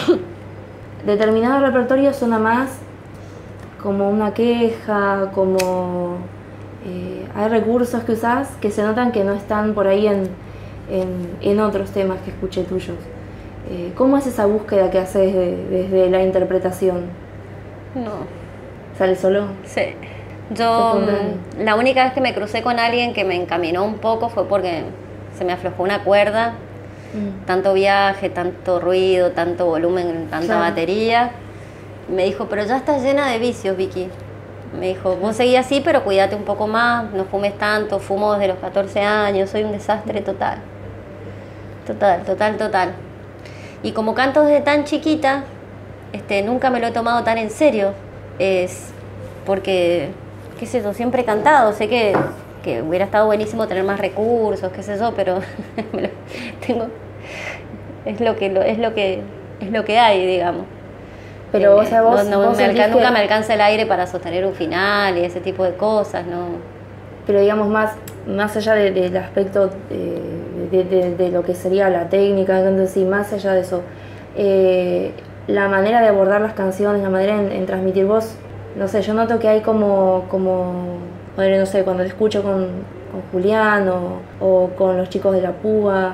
determinado repertorio suena más como una queja, como... Eh, hay recursos que usás que se notan que no están por ahí en, en, en otros temas que escuché tuyos. Eh, ¿Cómo es esa búsqueda que haces de, desde la interpretación? No. ¿Sale solo? Sí. Yo, la única vez que me crucé con alguien que me encaminó un poco fue porque se me aflojó una cuerda, mm. tanto viaje, tanto ruido, tanto volumen, tanta claro. batería. Me dijo, pero ya estás llena de vicios, Vicky. Me dijo, vos seguí así, pero cuídate un poco más, no fumes tanto, fumo desde los catorce años, soy un desastre total. Total, total, total. Y como canto desde tan chiquita, este, nunca me lo he tomado tan en serio. Es porque... qué sé yo, siempre he cantado, sé que, que hubiera estado buenísimo tener más recursos, qué sé yo, pero me lo, tengo, es lo que lo, es lo que es lo que hay, digamos. Pero, o sea, vos, no, no vos me alca- sentís nunca que- me alcanza el aire para sostener un final y ese tipo de cosas, ¿no? Pero digamos, más, más allá de- del aspecto eh, de, de- de lo que sería la técnica, entonces sí, más allá de eso, eh, la manera de abordar las canciones, la manera en, en transmitir vos, no sé, yo noto que hay como, como no sé, cuando te escucho con, con Julián o, o con los chicos de La Púa,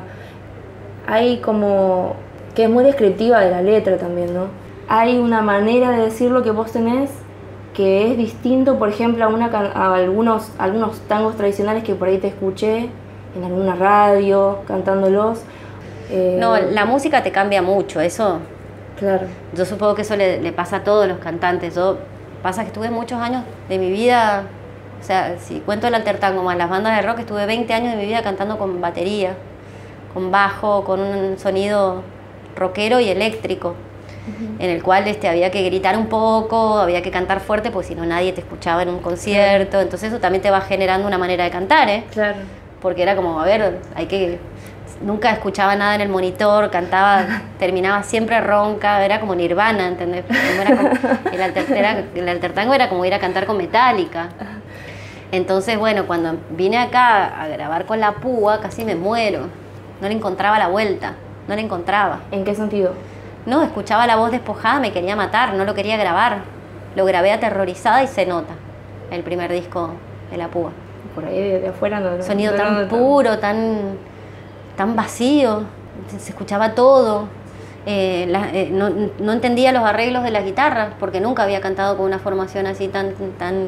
hay como, que es muy descriptiva de la letra también, ¿no? Hay una manera de decir lo que vos tenés que es distinto, por ejemplo, a, una, a algunos, algunos tangos tradicionales que por ahí te escuché en alguna radio, cantándolos. Eh, No, la música te cambia mucho, eso. Claro. Yo supongo que eso le, le pasa a todos los cantantes. Yo, pasa que estuve muchos años de mi vida, o sea, si cuento el altertango más las bandas de rock, estuve veinte años de mi vida cantando con batería, con bajo, con un sonido rockero y eléctrico. Uh-huh. En el cual este, había que gritar un poco, había que cantar fuerte, porque si no nadie te escuchaba en un concierto. Claro. Entonces eso también te va generando una manera de cantar, ¿eh? Claro. Porque era como, a ver, hay que... Nunca escuchaba nada en el monitor, cantaba, terminaba siempre ronca, era como Nirvana, ¿entendés? Era como, el, alter, era, el altertango era como ir a cantar con Metallica. Entonces, bueno, cuando vine acá a grabar con La Púa, casi me muero. No le encontraba la vuelta, no le encontraba. ¿En qué sentido? No, escuchaba la voz despojada, me quería matar, no lo quería grabar. Lo grabé aterrorizada y se nota, el primer disco de La Púa. Por ahí de, de afuera no. Sonido no, tan no, no, puro, tan, tan vacío, se escuchaba todo. Eh, la, eh, no, no entendía los arreglos de las guitarras, porque nunca había cantado con una formación así tan... tan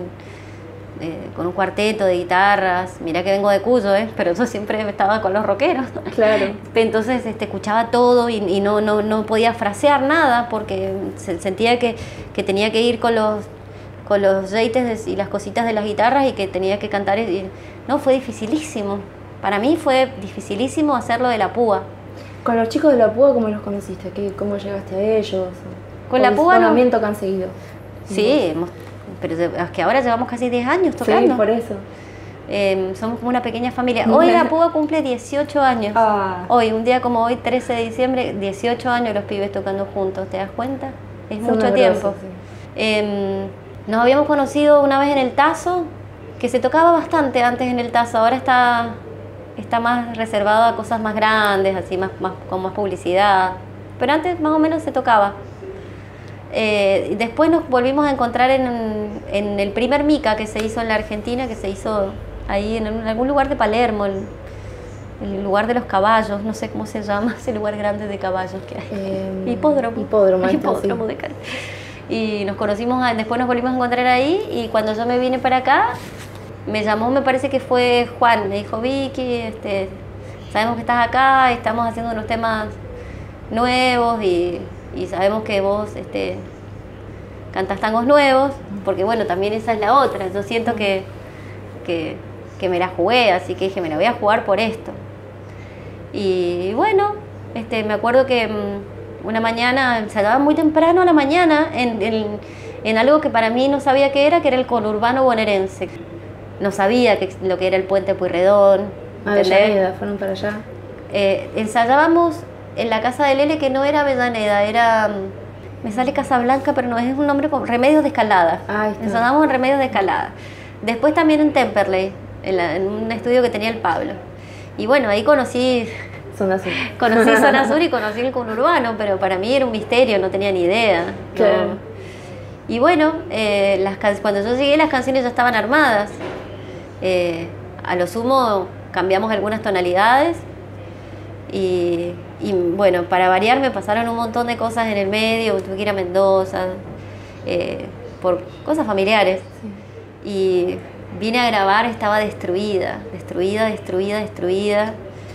Eh, con un cuarteto de guitarras. Mirá que vengo de Cuyo, ¿eh? Pero yo siempre estaba con los rockeros. Claro. Entonces este, escuchaba todo y, y no, no, no podía frasear nada porque se, sentía que, que tenía que ir con los, con los reites y las cositas de las guitarras y que tenía que cantar. Y, no, fue dificilísimo. Para mí fue dificilísimo hacerlo de La Púa. ¿Con los chicos de La Púa cómo los conociste? ¿Qué, ¿Cómo llegaste a ellos? Con La Púa no... ¿El que han seguido? Sí, hemos... pero es que ahora llevamos casi diez años tocando. Sí, por eso. Eh, somos como una pequeña familia. Hoy La Púa cumple dieciocho años. Ah. Hoy, un día como hoy, trece de diciembre, dieciocho años los pibes tocando juntos. ¿Te das cuenta? Es Son mucho tiempo. Sí. Eh, nos habíamos conocido una vez en el Tazo, que se tocaba bastante antes en el Tazo. Ahora está, está más reservado a cosas más grandes, así más, más, con más publicidad. Pero antes más o menos se tocaba. Eh, después nos volvimos a encontrar en, en el primer Mica que se hizo en la Argentina, que se hizo ahí en, en algún lugar de Palermo, el, el lugar de los caballos, no sé cómo se llama ese lugar grande de caballos que hay. Eh, hipódromo. Hipódromo, hipódromo sí. de Cali. Y nos conocimos, después nos volvimos a encontrar ahí y cuando yo me vine para acá, me llamó, me parece que fue Juan, me dijo, Vicky, este, sabemos que estás acá, estamos haciendo unos temas nuevos y... y sabemos que vos este, cantas tangos nuevos, porque bueno, también esa es la otra. Yo siento que, que, que me la jugué, así que dije, me la voy a jugar por esto. Y bueno, este, me acuerdo que um, una mañana, salía muy temprano a la mañana, en, en, en algo que para mí no sabía qué era, que era el conurbano bonaerense. No sabía que, lo que era el puente Pueyrredón. Avellaneda, fueron para allá. Eh, ensayábamos en la casa de Lele, que no era Avellaneda, era... Me sale Casablanca, pero no, es un nombre como Remedios de Escalada. Ah, ensayábamos en Remedios de Escalada. Después también en Temperley, en, la, en un estudio que tenía el Pablo. Y bueno, ahí conocí... Zona Sur. Conocí Zona Sur y conocí el conurbano, pero para mí era un misterio, no tenía ni idea. Claro. No. Y bueno, eh, las can... cuando yo llegué las canciones ya estaban armadas. Eh, a lo sumo cambiamos algunas tonalidades y, y bueno, para variar me pasaron un montón de cosas en el medio, tuve que ir a Mendoza eh, por cosas familiares. Sí. Y vine a grabar, estaba destruida, destruida, destruida, destruida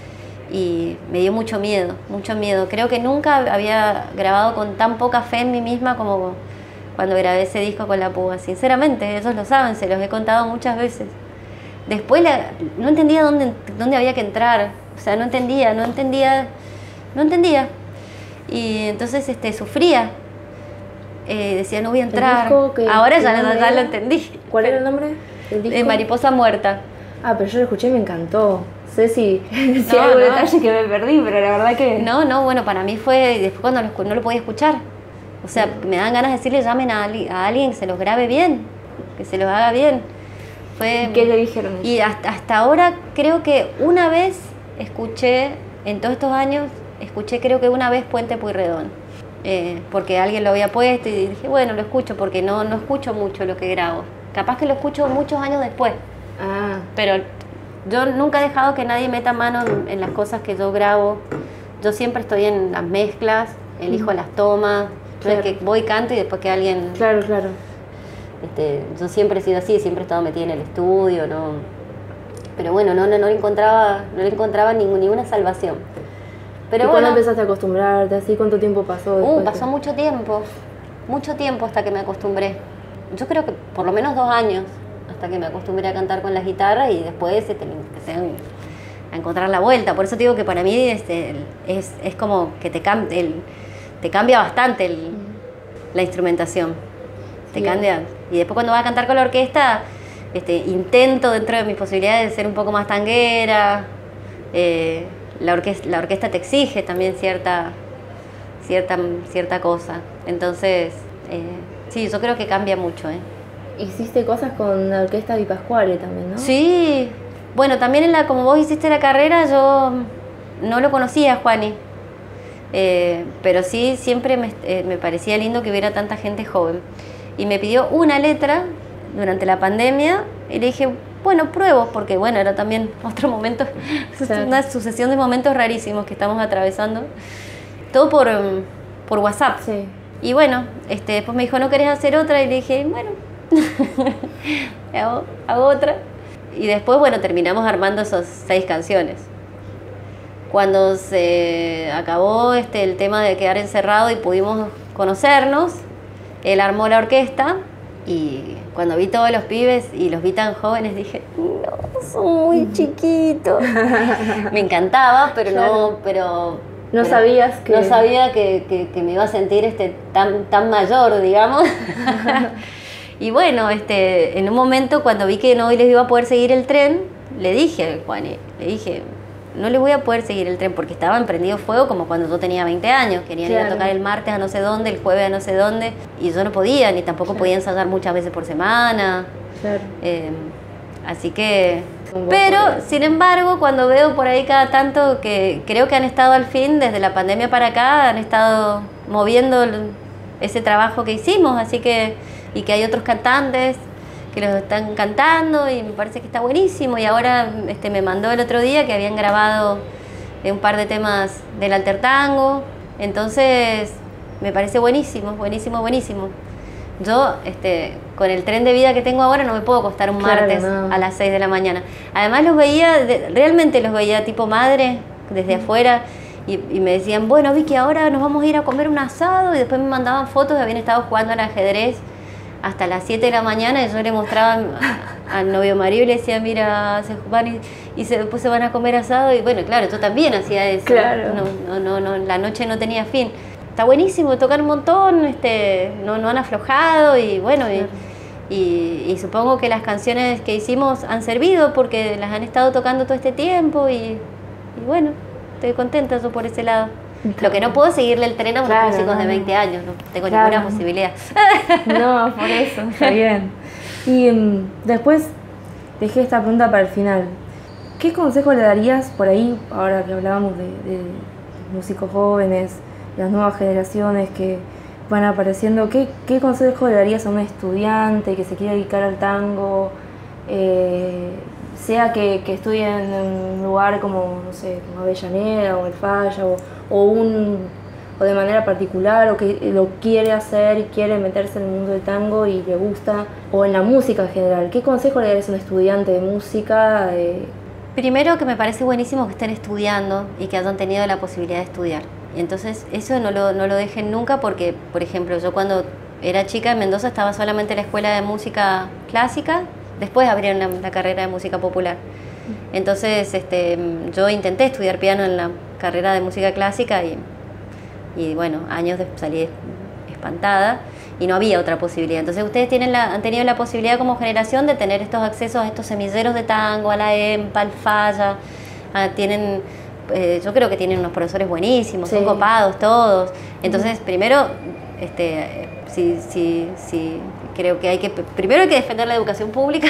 y me dio mucho miedo, mucho miedo. Creo que nunca había grabado con tan poca fe en mí misma como cuando grabé ese disco con La Púa, sinceramente, ellos lo saben, se los he contado muchas veces. Después la, no entendía dónde, dónde había que entrar, o sea, no entendía, no entendía, no entendía. Y entonces este, sufría, eh, decía no voy a entrar. Que, ahora que ya, no ya lo entendí. ¿Cuál era el nombre del disco? Eh, Mariposa Muerta. Ah, pero yo lo escuché y me encantó. Sé si, si no, hay algún no. detalle que me perdí, pero la verdad que... No, no, bueno, para mí fue, después cuando lo, no lo podía escuchar. O sea, me dan ganas de decirle, llamen a, a alguien que se los grabe bien, que se los haga bien. Fue, ¿Qué le dijeron? Y hasta, hasta ahora creo que una vez escuché, en todos estos años, escuché creo que una vez Puente Pueyrredón, eh, porque alguien lo había puesto y dije, bueno, lo escucho porque no, no escucho mucho lo que grabo. Capaz que lo escucho muchos años después. Ah. Pero yo nunca he dejado que nadie meta mano en, en las cosas que yo grabo. Yo siempre estoy en las mezclas, elijo mm. las tomas. Claro. No es que voy, canto y después que alguien... Claro, claro. Este, yo siempre he sido así, siempre he estado metida en el estudio, ¿no? Pero bueno, no, no, no le encontraba, no le encontraba ningún, ninguna salvación. Pero ¿Y bueno, cuándo empezaste a acostumbrarte? ¿Así cuánto tiempo pasó? Uh, pasó que... mucho tiempo, mucho tiempo hasta que me acostumbré. Yo creo que por lo menos dos años hasta que me acostumbré a cantar con la guitarra y después este, empecé a encontrar la vuelta. Por eso te digo que para mí este, es, es como que te, cam el, te cambia bastante el, mm. la instrumentación. Te sí. cambia. Y después cuando vas a cantar con la orquesta, este, intento dentro de mis posibilidades de ser un poco más tanguera. Eh, la, orquesta, la orquesta te exige también cierta, cierta, cierta cosa. Entonces, eh, sí, yo creo que cambia mucho. ¿eh? Hiciste cosas con la orquesta Di Pasquale también, ¿no? Sí. Bueno, también en la, como vos hiciste la carrera, yo no lo conocía, Juani. Eh, pero sí, siempre me, eh, me parecía lindo que hubiera tanta gente joven. Y me pidió una letra durante la pandemia y le dije, bueno, pruebo, porque bueno, era también otro momento, claro. una sucesión de momentos rarísimos que estamos atravesando. Todo por, por WhatsApp. Sí. Y bueno, este, después me dijo, ¿no querés hacer otra? Y le dije, bueno, hago, hago otra. Y después, bueno, terminamos armando esas seis canciones. Cuando se acabó este, el tema de quedar encerrado y pudimos conocernos, él armó la orquesta y cuando vi todos los pibes y los vi tan jóvenes dije, no, son muy chiquitos. Me encantaba, pero claro. no, pero... No pero sabías que... No sabía que, que, que me iba a sentir este, tan, tan mayor, digamos. Y bueno, este, en un momento cuando vi que no les iba a poder seguir el tren, le dije a Juani, le dije, no les voy a poder seguir el tren porque estaba prendido fuego como cuando yo tenía veinte años. Querían claro. ir a tocar el martes a no sé dónde, el jueves a no sé dónde, y yo no podía, ni tampoco claro. podía ensayar muchas veces por semana. Claro. Eh, así que... Pero, sin embargo, cuando veo por ahí cada tanto que creo que han estado al fin, desde la pandemia para acá, han estado moviendo ese trabajo que hicimos, así que... Y que hay otros cantantes que los están cantando y me parece que está buenísimo. Y ahora este, me mandó el otro día que habían grabado un par de temas del alter tango. Entonces me parece buenísimo, buenísimo, buenísimo. Yo este, con el tren de vida que tengo ahora no me puedo acostar un claro, martes no. a las seis de la mañana. Además los veía, de, realmente los veía tipo madre desde mm. afuera. Y, y me decían, bueno Vicky, ahora nos vamos a ir a comer un asado. Y después me mandaban fotos de habían estado jugando al ajedrez hasta las siete de la mañana y yo le mostraba al novio Mario y le decía, mira, se van y, y se, después se van a comer asado. Y bueno, claro, yo también hacía eso. Claro. No, no, no, no, la noche no tenía fin. Está buenísimo, tocan un montón, este, no, no han aflojado y bueno, claro. y, y, y supongo que las canciones que hicimos han servido porque las han estado tocando todo este tiempo y, y bueno, estoy contenta yo por ese lado. Lo que no puedo es seguirle el tren a unos claro, músicos no. de veinte años, no tengo claro. ninguna posibilidad. No, por eso, está bien. Y um, después dejé esta pregunta para el final. ¿Qué consejo le darías por ahí, ahora que hablábamos de, de músicos jóvenes, las nuevas generaciones que van apareciendo, ¿qué, qué consejo le darías a un estudiante que se quiere dedicar al tango? Eh, sea que, que estudie en un lugar como, no sé, como Avellaneda o El Falla o, o, un, o de manera particular o que lo quiere hacer y quiere meterse en el mundo del tango y le gusta, o en la música en general. ¿Qué consejo le darías a un estudiante de música? Eh? Primero que me parece buenísimo que estén estudiando y que hayan tenido la posibilidad de estudiar. Entonces eso no lo, no lo dejen nunca porque, por ejemplo, yo cuando era chica en Mendoza estaba solamente la escuela de música clásica. Después abrieron la, la carrera de música popular. Entonces este, yo intenté estudiar piano en la carrera de música clásica y, y bueno, años de, salí espantada y no había otra posibilidad. Entonces ustedes tienen la, han tenido la posibilidad como generación de tener estos accesos a estos semilleros de tango, a la EMPA, al Falla. A, tienen, eh, yo creo que tienen unos profesores buenísimos, sí. son copados todos. Entonces uh-huh. primero Este, sí, sí, sí, creo que hay que, primero hay que defender la educación pública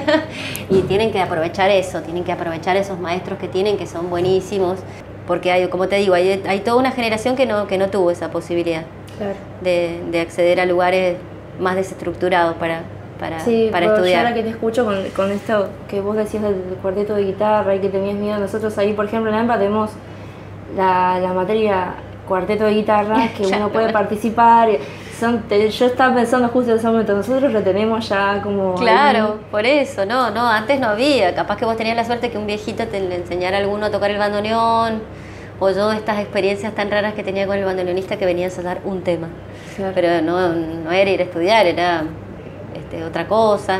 y tienen que aprovechar eso, tienen que aprovechar esos maestros que tienen, que son buenísimos, porque hay, como te digo, hay, hay toda una generación que no, que no tuvo esa posibilidad, claro, de, de acceder a lugares más desestructurados para, para, sí, para estudiar. Ahora que te escucho con, con esto que vos decías del cuarteto de guitarra y que tenías miedo, nosotros ahí, por ejemplo, en AMPA tenemos la, la materia cuarteto de guitarra, que uno puede participar. Son, te, yo estaba pensando justo en ese momento, nosotros lo tenemos ya como... Claro, ahí. Por eso, no, no, antes no había. Capaz que vos tenías la suerte que un viejito te le enseñara a alguno a tocar el bandoneón, o yo estas experiencias tan raras que tenía con el bandoneonista que venía a ensayar un tema. Claro. Pero no, no era ir a estudiar, era este, otra cosa.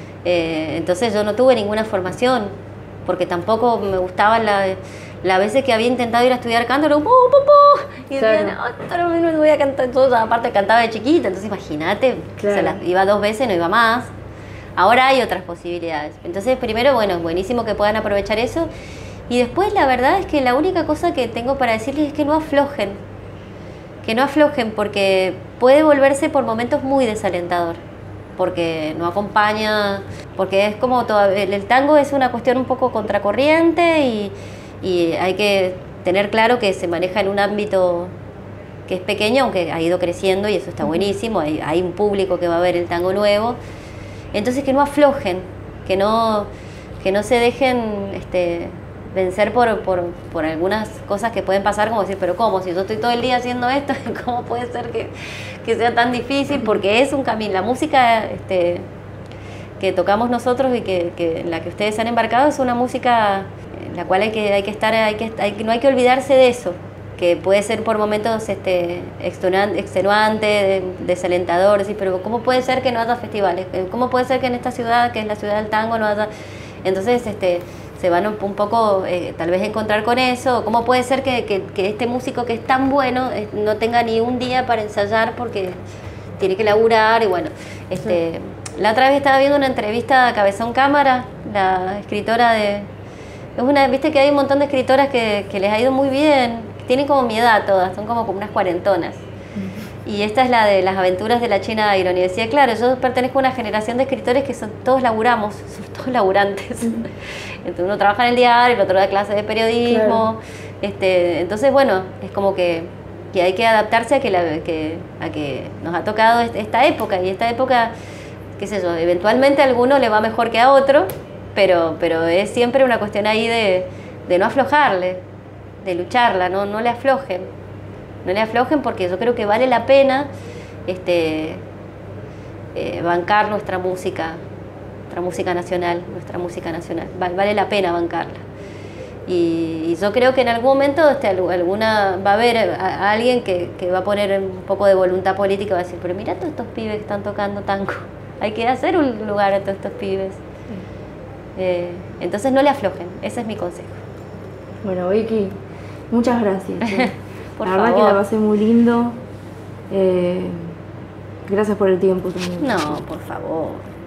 Eh, entonces yo no tuve ninguna formación, porque tampoco me gustaba la... Las veces que había intentado ir a estudiar canto, era ¡pu, pu, pu! Y decía, claro, no, no voy a cantar. Yo, aparte cantaba de chiquita, entonces imagínate, claro, se las iba dos veces, no iba más. Ahora hay otras posibilidades. Entonces, primero, bueno, buenísimo que puedan aprovechar eso. Y después, la verdad es que la única cosa que tengo para decirles es que no aflojen. Que no aflojen, porque puede volverse por momentos muy desalentador. Porque no acompaña, porque es como todo, el tango es una cuestión un poco contracorriente y... y hay que tener claro que se maneja en un ámbito que es pequeño, aunque ha ido creciendo y eso está buenísimo, hay, hay un público que va a ver el tango nuevo, entonces que no aflojen, que no, que no se dejen este, vencer por, por, por algunas cosas que pueden pasar, como decir, pero ¿cómo? Si yo estoy todo el día haciendo esto, ¿cómo puede ser que, que sea tan difícil? Porque es un camino, la música este, que tocamos nosotros y que, que en la que ustedes se han embarcado es una música... la cual hay que, hay que estar, hay que, hay, no hay que olvidarse de eso, que puede ser por momentos este, extenuante, desalentador, decir, pero ¿cómo puede ser que no haya festivales? ¿Cómo puede ser que en esta ciudad, que es la ciudad del tango, no haya...? Entonces este, se van un, un poco, eh, tal vez, a encontrar con eso. ¿Cómo puede ser que, que, que este músico que es tan bueno eh, no tenga ni un día para ensayar porque tiene que laburar? Y bueno, este, sí. La otra vez estaba viendo una entrevista a Cabezón Cámara, la escritora de... Es una, viste que hay un montón de escritoras que, que les ha ido muy bien, que tienen como mi edad todas, son como, como unas cuarentonas. Uh-huh. Y esta es la de las aventuras de la China Iron. Y decía, claro, yo pertenezco a una generación de escritores que son, todos laburamos, somos todos laburantes. Uh-huh. Entonces uno trabaja en el diario, el otro da clases de periodismo. Claro. Este, entonces, bueno, es como que, que hay que adaptarse a que, la, que, a que nos ha tocado esta época. Y esta época, qué sé yo, eventualmente a alguno le va mejor que a otro. Pero, pero es siempre una cuestión ahí de, de no aflojarle, de lucharla, no, no le aflojen. No le aflojen porque yo creo que vale la pena este, eh, bancar nuestra música, nuestra música nacional, nuestra música nacional. Vale, vale la pena bancarla. Y, y yo creo que en algún momento este, alguna, va a haber a, a alguien que, que va a poner un poco de voluntad política y va a decir, pero mira todos estos pibes que están tocando tango, hay que hacer un lugar a todos estos pibes. Eh, entonces no le aflojen, ese es mi consejo. Bueno, Vicky, muchas gracias. ¿eh? Por la favor. verdad que la pasé muy lindo. Eh, gracias por el tiempo también. No, por favor.